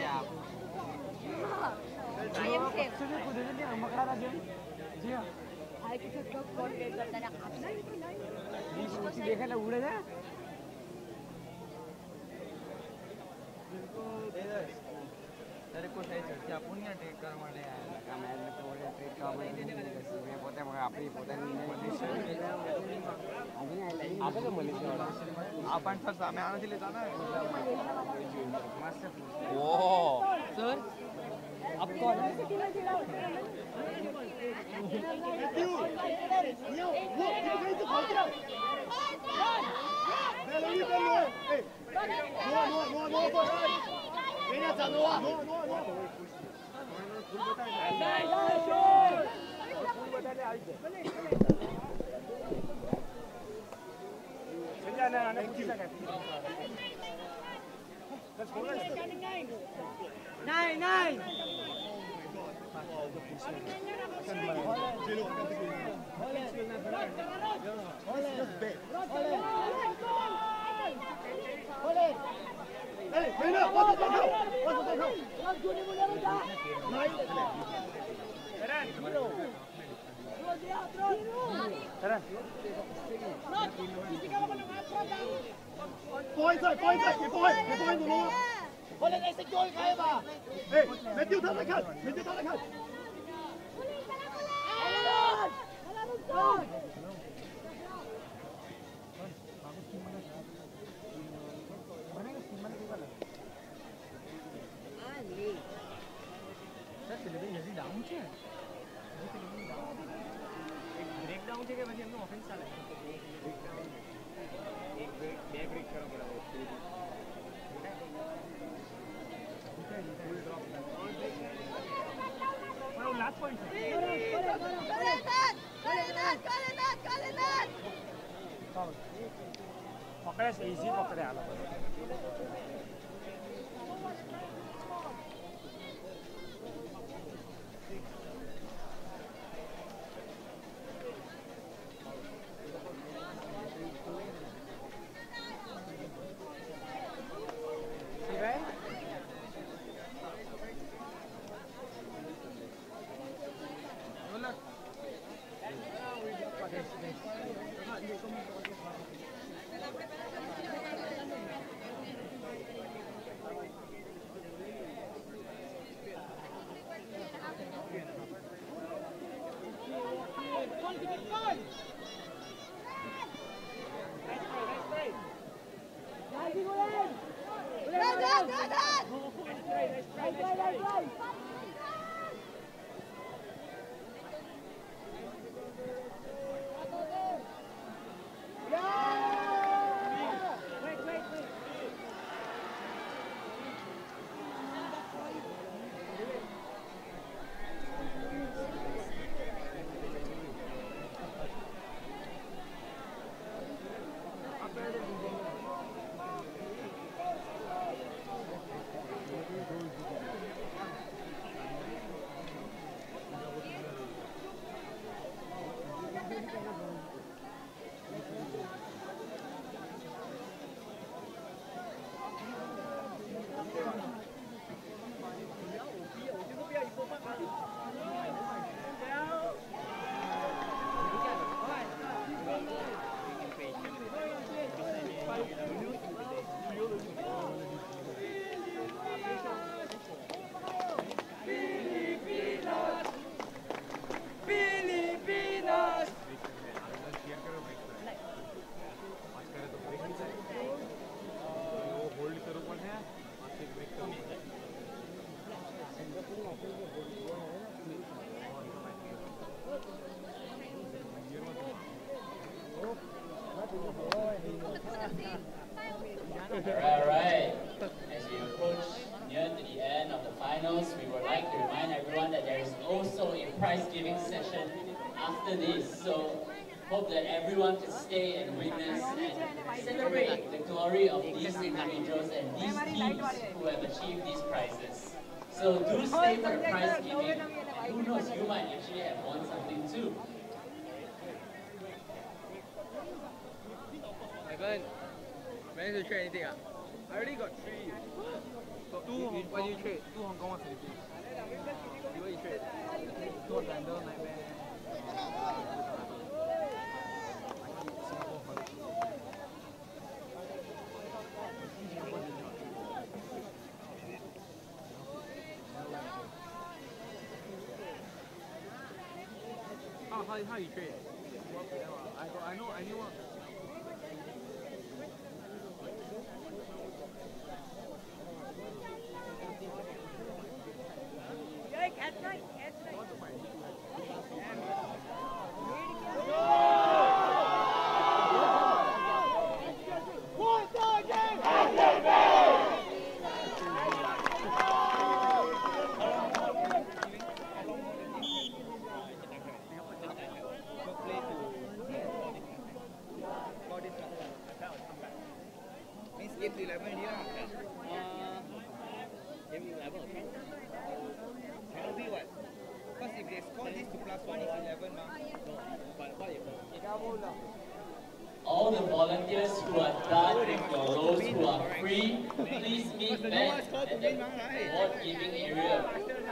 नहीं गेम से सर कूदे नहीं मकड़ा गेम जी हां हाय किसी को कॉल करता ना आपने देखा ना उड़े ना तरी कुठे चर्चा आपण या ट्रेक कर मध्ये का मॅच मध्ये ओढे ट्रेक का मध्ये सीवे पोते मग आपली पोतानी आता का मलेशिया आपण सर सामे आना दिले जाना मस्त ओ सर अब कौन Nine. Matthew, tala kan! Breakdown છે કે પછી એમનો ઓફેન્સ ચાલે બે બ્રેક કરવા પડે લાસ્ટ પોઈન્ટ પકડે છે ઇઝી પકડે આ લોકો Alright. As we approach near to the end of the finals, we would like to remind everyone that there is also a prize giving session after this. So hope that everyone can stay and witness and celebrate the glory of these individuals and these teams who have achieved these prizes. So do stay for the prize giving. Who knows, you might actually have won something too. Evan, managed to trade anything? I already got 3. Got 2 Hong Kong. What do you trade? 2 Hong Kong, 1 Philippines. What do you trade? 2 Orlando, Nightmare. How you trade? I knew one. Game to 11 here. Game 11. Cannot be what? Because if they score this to +1 is 11 ma. But what if All the volunteers who are done with your roles who are free, please meet back at the award giving area.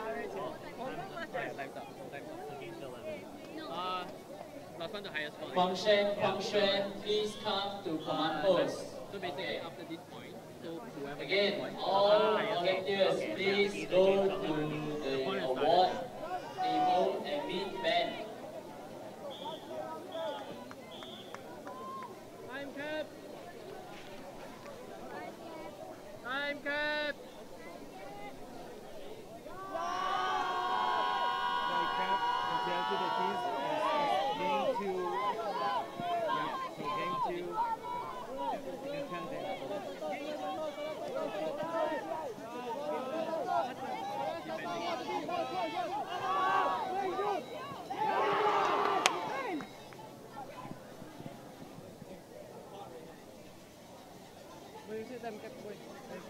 +1 to highest score. Huang Xuan, please come to command post. So basically, after this point, so whoever Again, all volunteers, please go to the award table and meet Ben. Time cap. Time cap. Like cap, compared to the teams, game 2. Yeah, so game 2. You can count them. Boleh saya time cap boleh.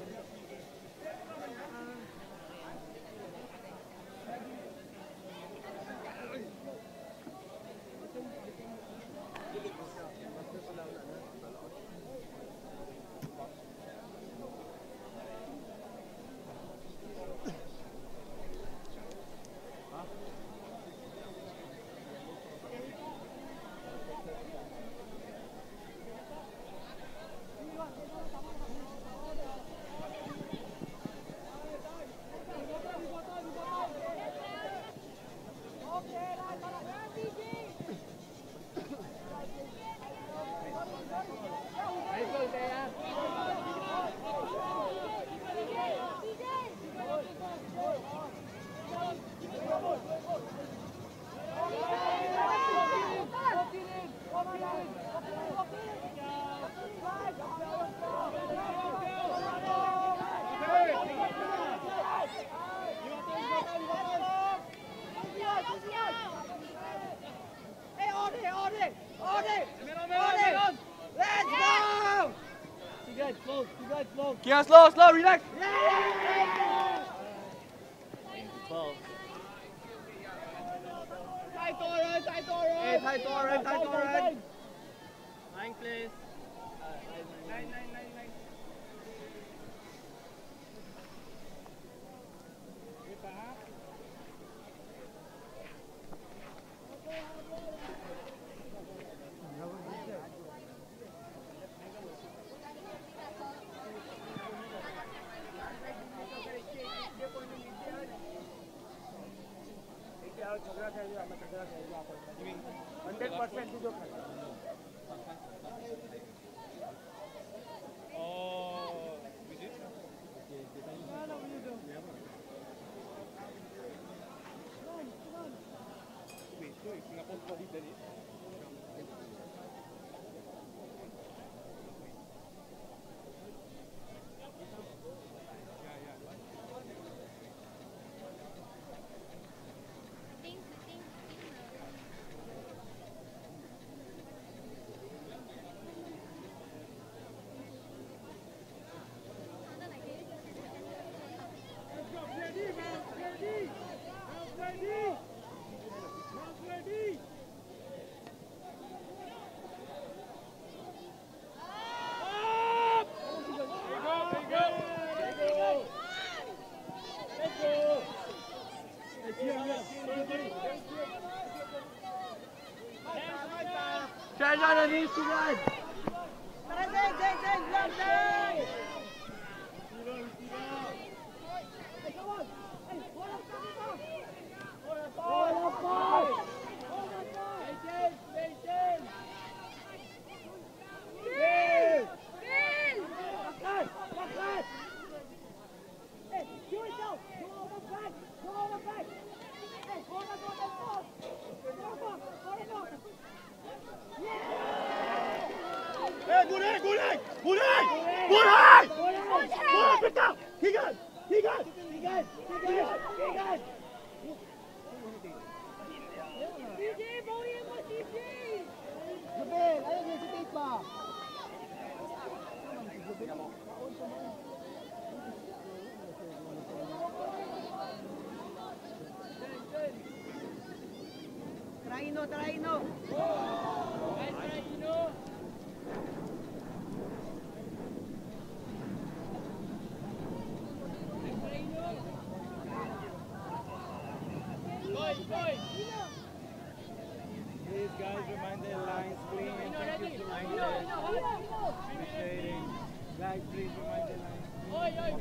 Kian, slow, relax. 12. 太多人，太多人， 哎，太多人，太多人。 Line please. Nine. झगड़ा करेगा मैं झगड़ा करेगा 100% जो Stretch on the knees, Sugan. Traino. Please, guys, remind their lines clean. Thank you, appreciating. Guys, please remind their lines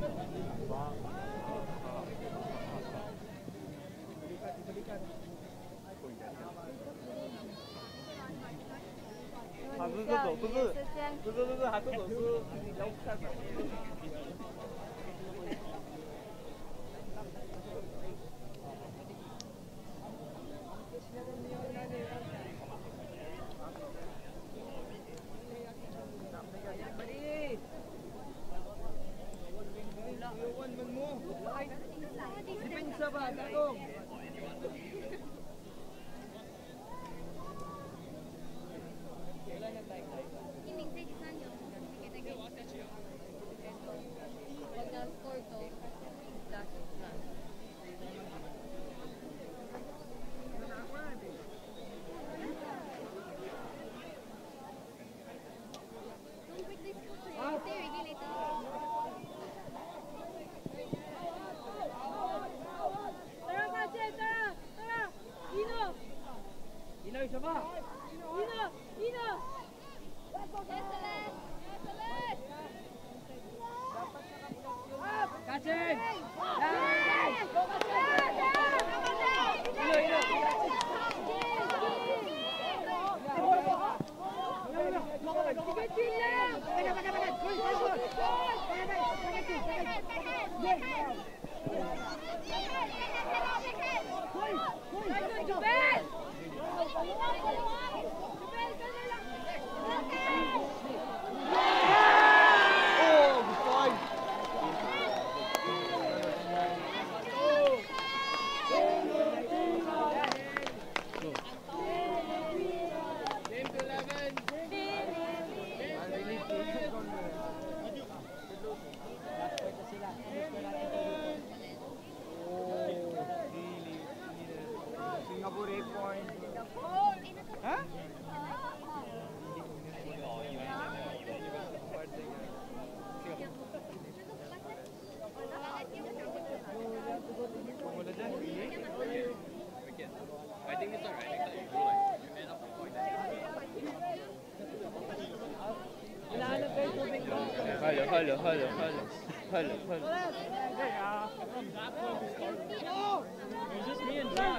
It's just me and Jack.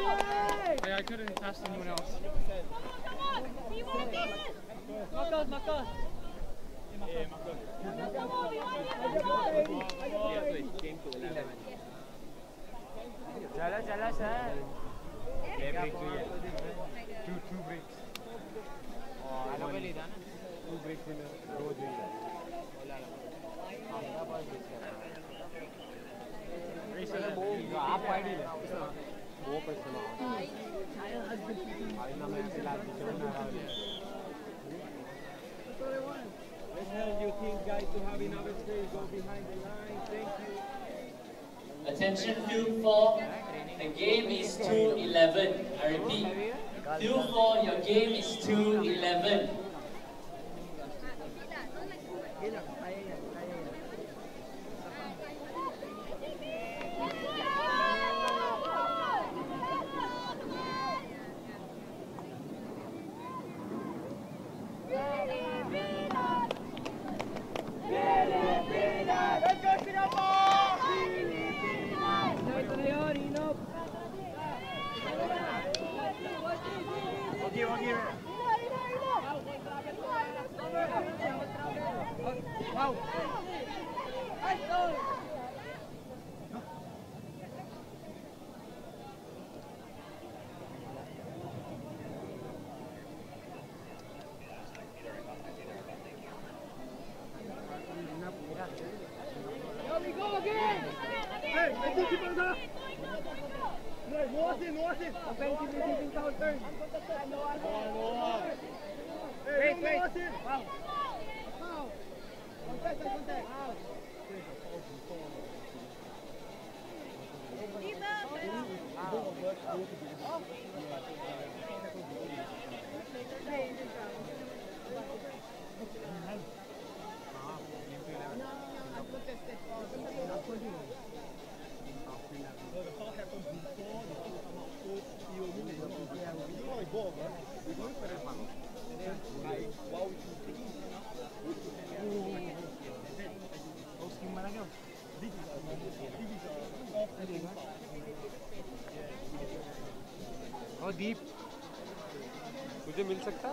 Yeah, I couldn't pass to anyone else. Marcos. Yeah, Marcos. Game to 11. Jala, sir. Yeah, break 2 two breaks. Two breaks in a row. आप ID ले वो पैसे ना आईना में ऐसे लाल पीछे बना रहा है Let's help you teams, guys, to have enough space. Go behind the line. Thank you. Attention, field 4. The game is 2-11. I repeat, field 4, your game is 2-11. Wow. We go again! Hey, keep on that! No hacen! Offensive receiving foul turn! Hey, wait! Wow! Contact! Oh, deep. मुझे मिल सकता?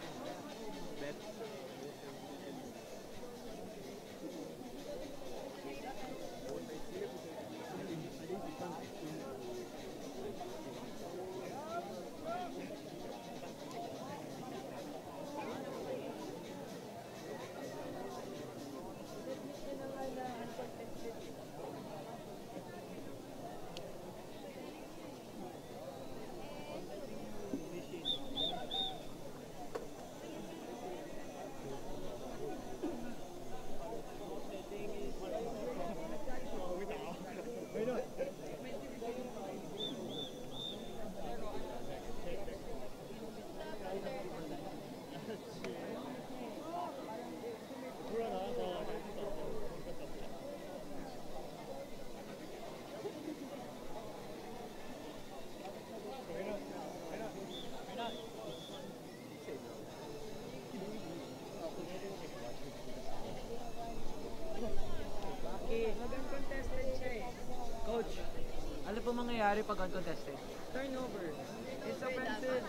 Coach, ano po mangyayari pag uncontested? Turnover. It's offensive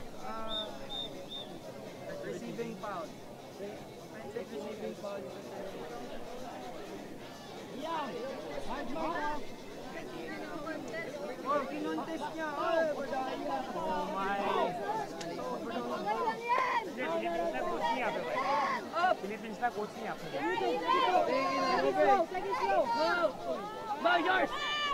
receiving foul. Offensive receiving foul. Oh, kinontest niya. Oh my. Philippines na coach niya. Yours!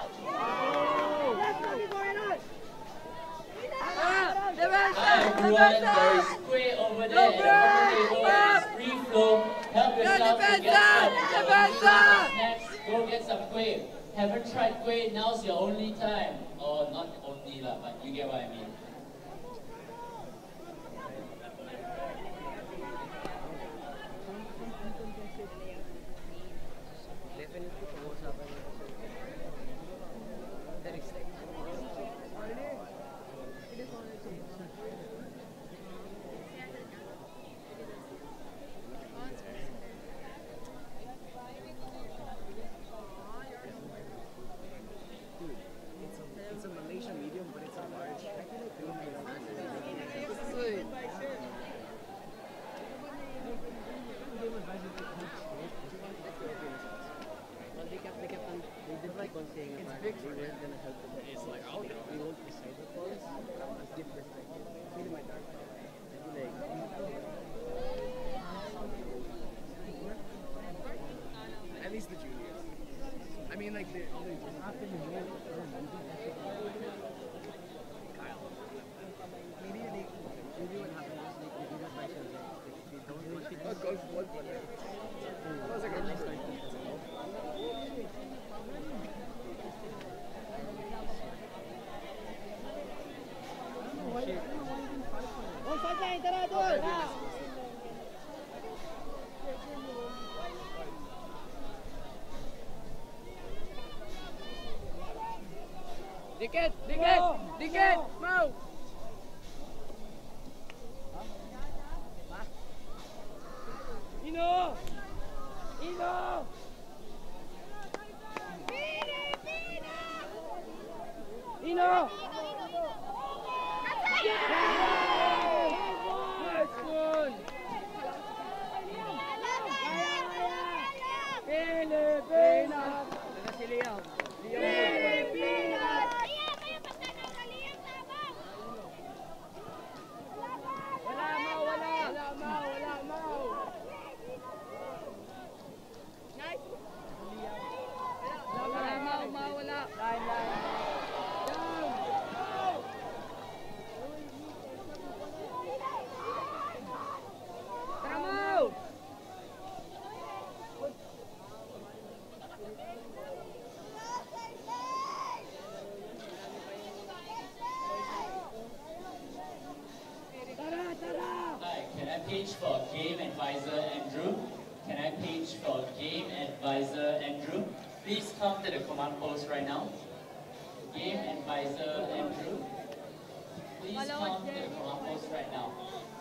Everyone, there is square over there. The table is free flow. Help yourself to get some snacks. Go get some kueh. Haven't tried kueh, now's your only time. Or not only lah, but you get what I mean. It's a Malaysia medium, but it's a large. It's big for them. It's like, oh no, we won't decide the calls. Let's give perspective. Really my dark side. I feel like at least the juniors. I mean, like the after you know Kyle. Maybe what happened was like maybe the price was like they don't want it. Oh, goes one for them. It was like a nice start. Oh, sideline, tara doon! Dikit! Mau! Ino! I page for Game Advisor Andrew? Can I page for Game Advisor Andrew? Please come to the command post right now. Game Advisor Andrew. Please come to the command post right now.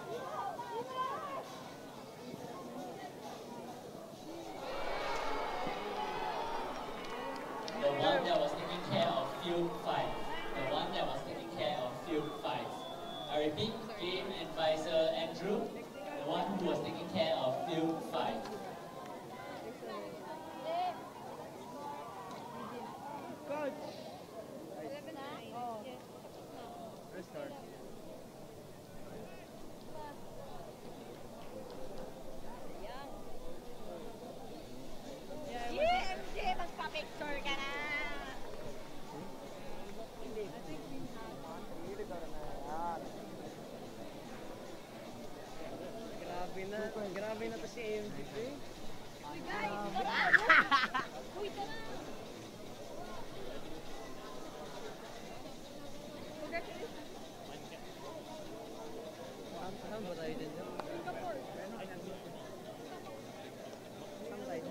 The one that was taking care of field 5. The one that was taking care of field 5. I repeat, Game Advisor Andrew, the one who was taking care of field 5. Coach. Restart. MJ, magpa-picture ka na! Grabe na to si MJ. Uy, guys! Uy, ito na! Saan ba tayo dyan? Singapore! Saan tayo?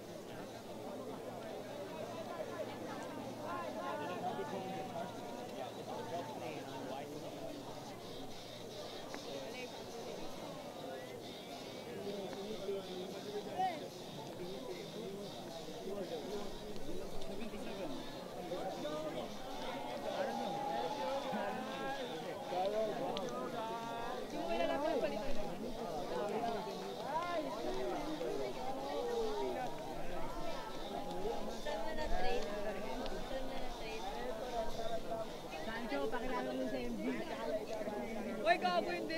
Uy, gago hindi.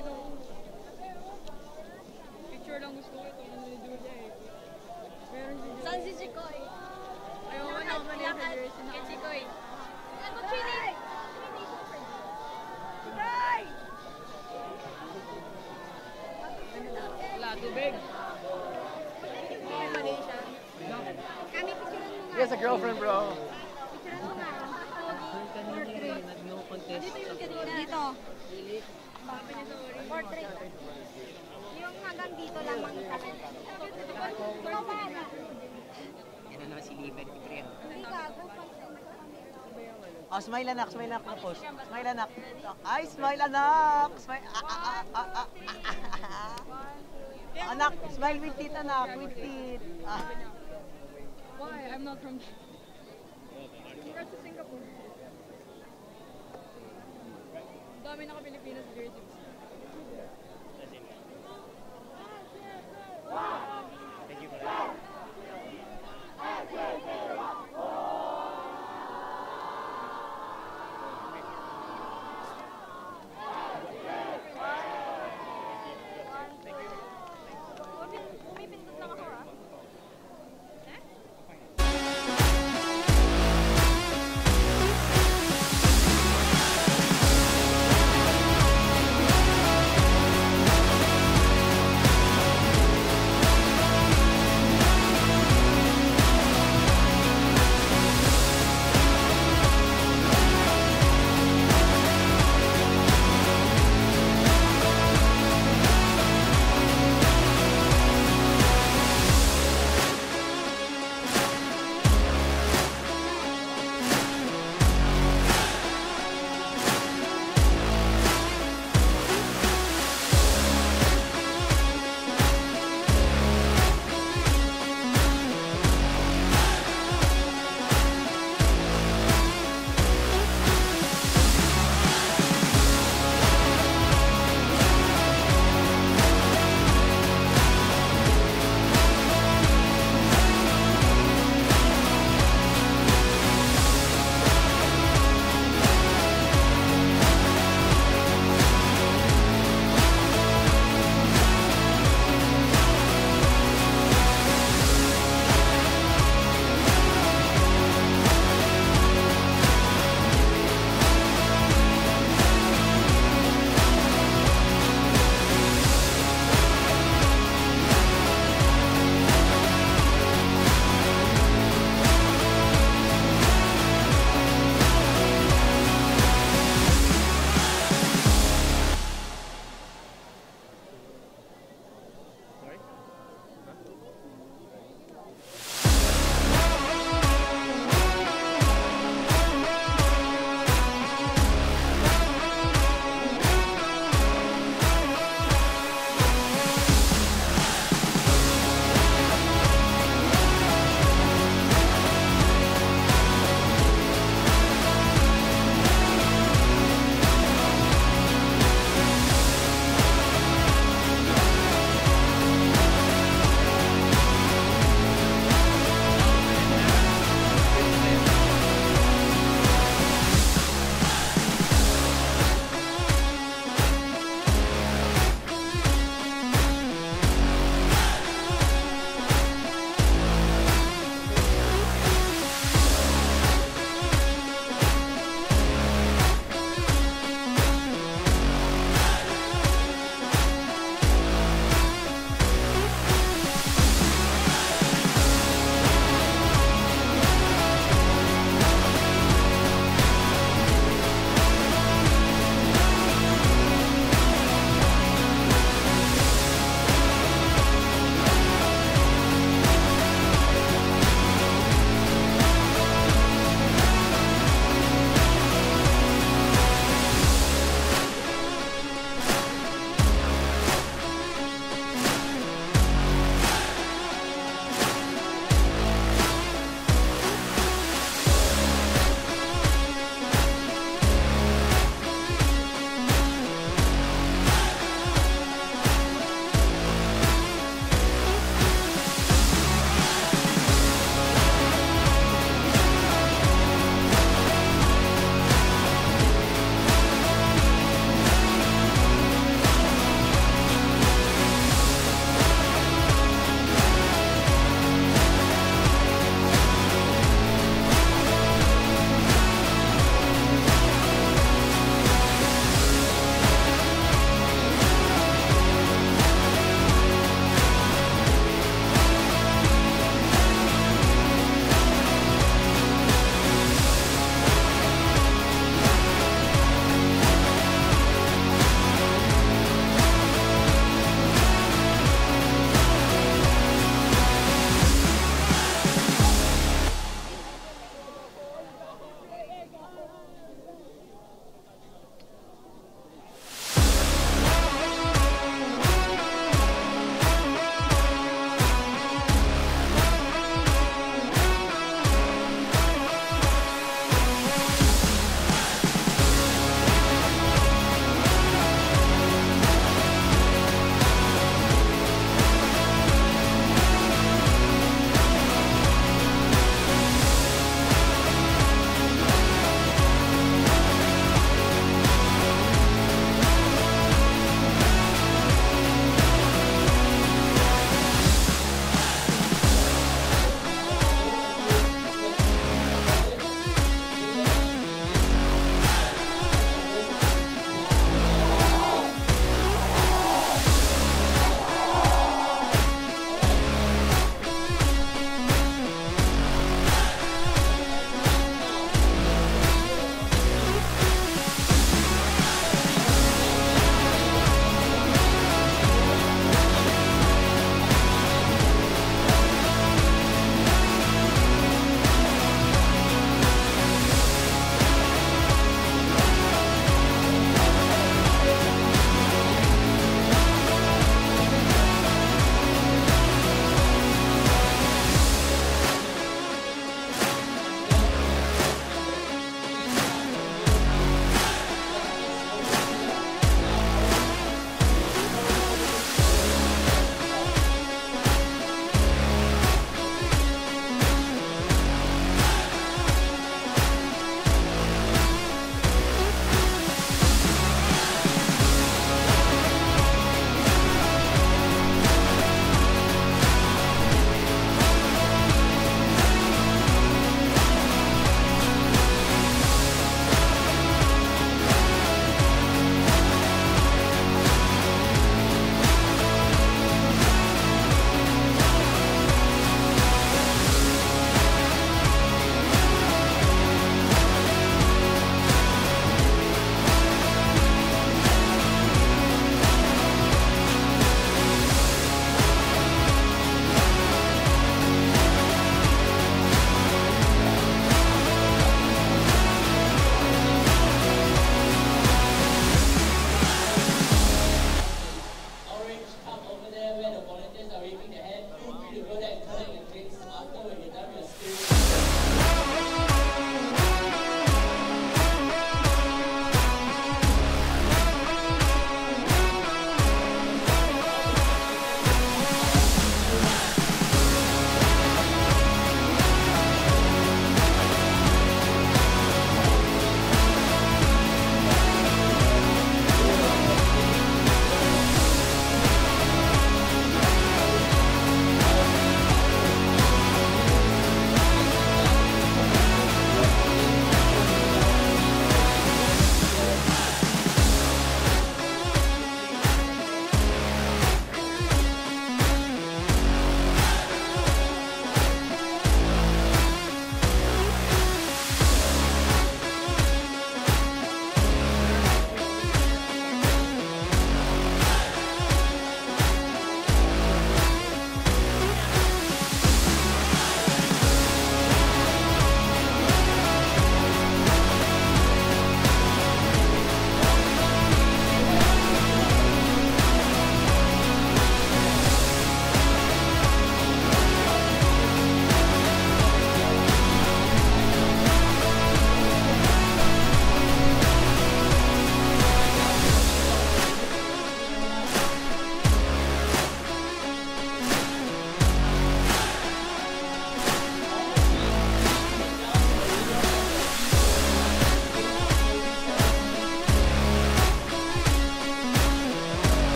Picture lang gusto ko. Ito yung ni Julia eh. Meron si Julia. Saan si Chikoy? Ayaw mo na ako niya sa jersey na. Kay Chikoy. Ano, Chini? Chikoy! Wala, tubig. Malaysia. Kami, picturean mo nga. He has a girlfriend, bro. Picturean mo nga. Portrait. Nag-no contest. Dito yung kanina. Dito. Portrait. Yung hanggang dito lamang talaga. Kumana. Yan na naman si Liven, Libre. Hindi gago. Oh, smile anak, post. Smile anak. Ay, smile anak. Smile. Anak, smile with teeth anak, with teeth. Why? I'm not from... Congrats to Singapore. Dami naka Pilipinas jersey.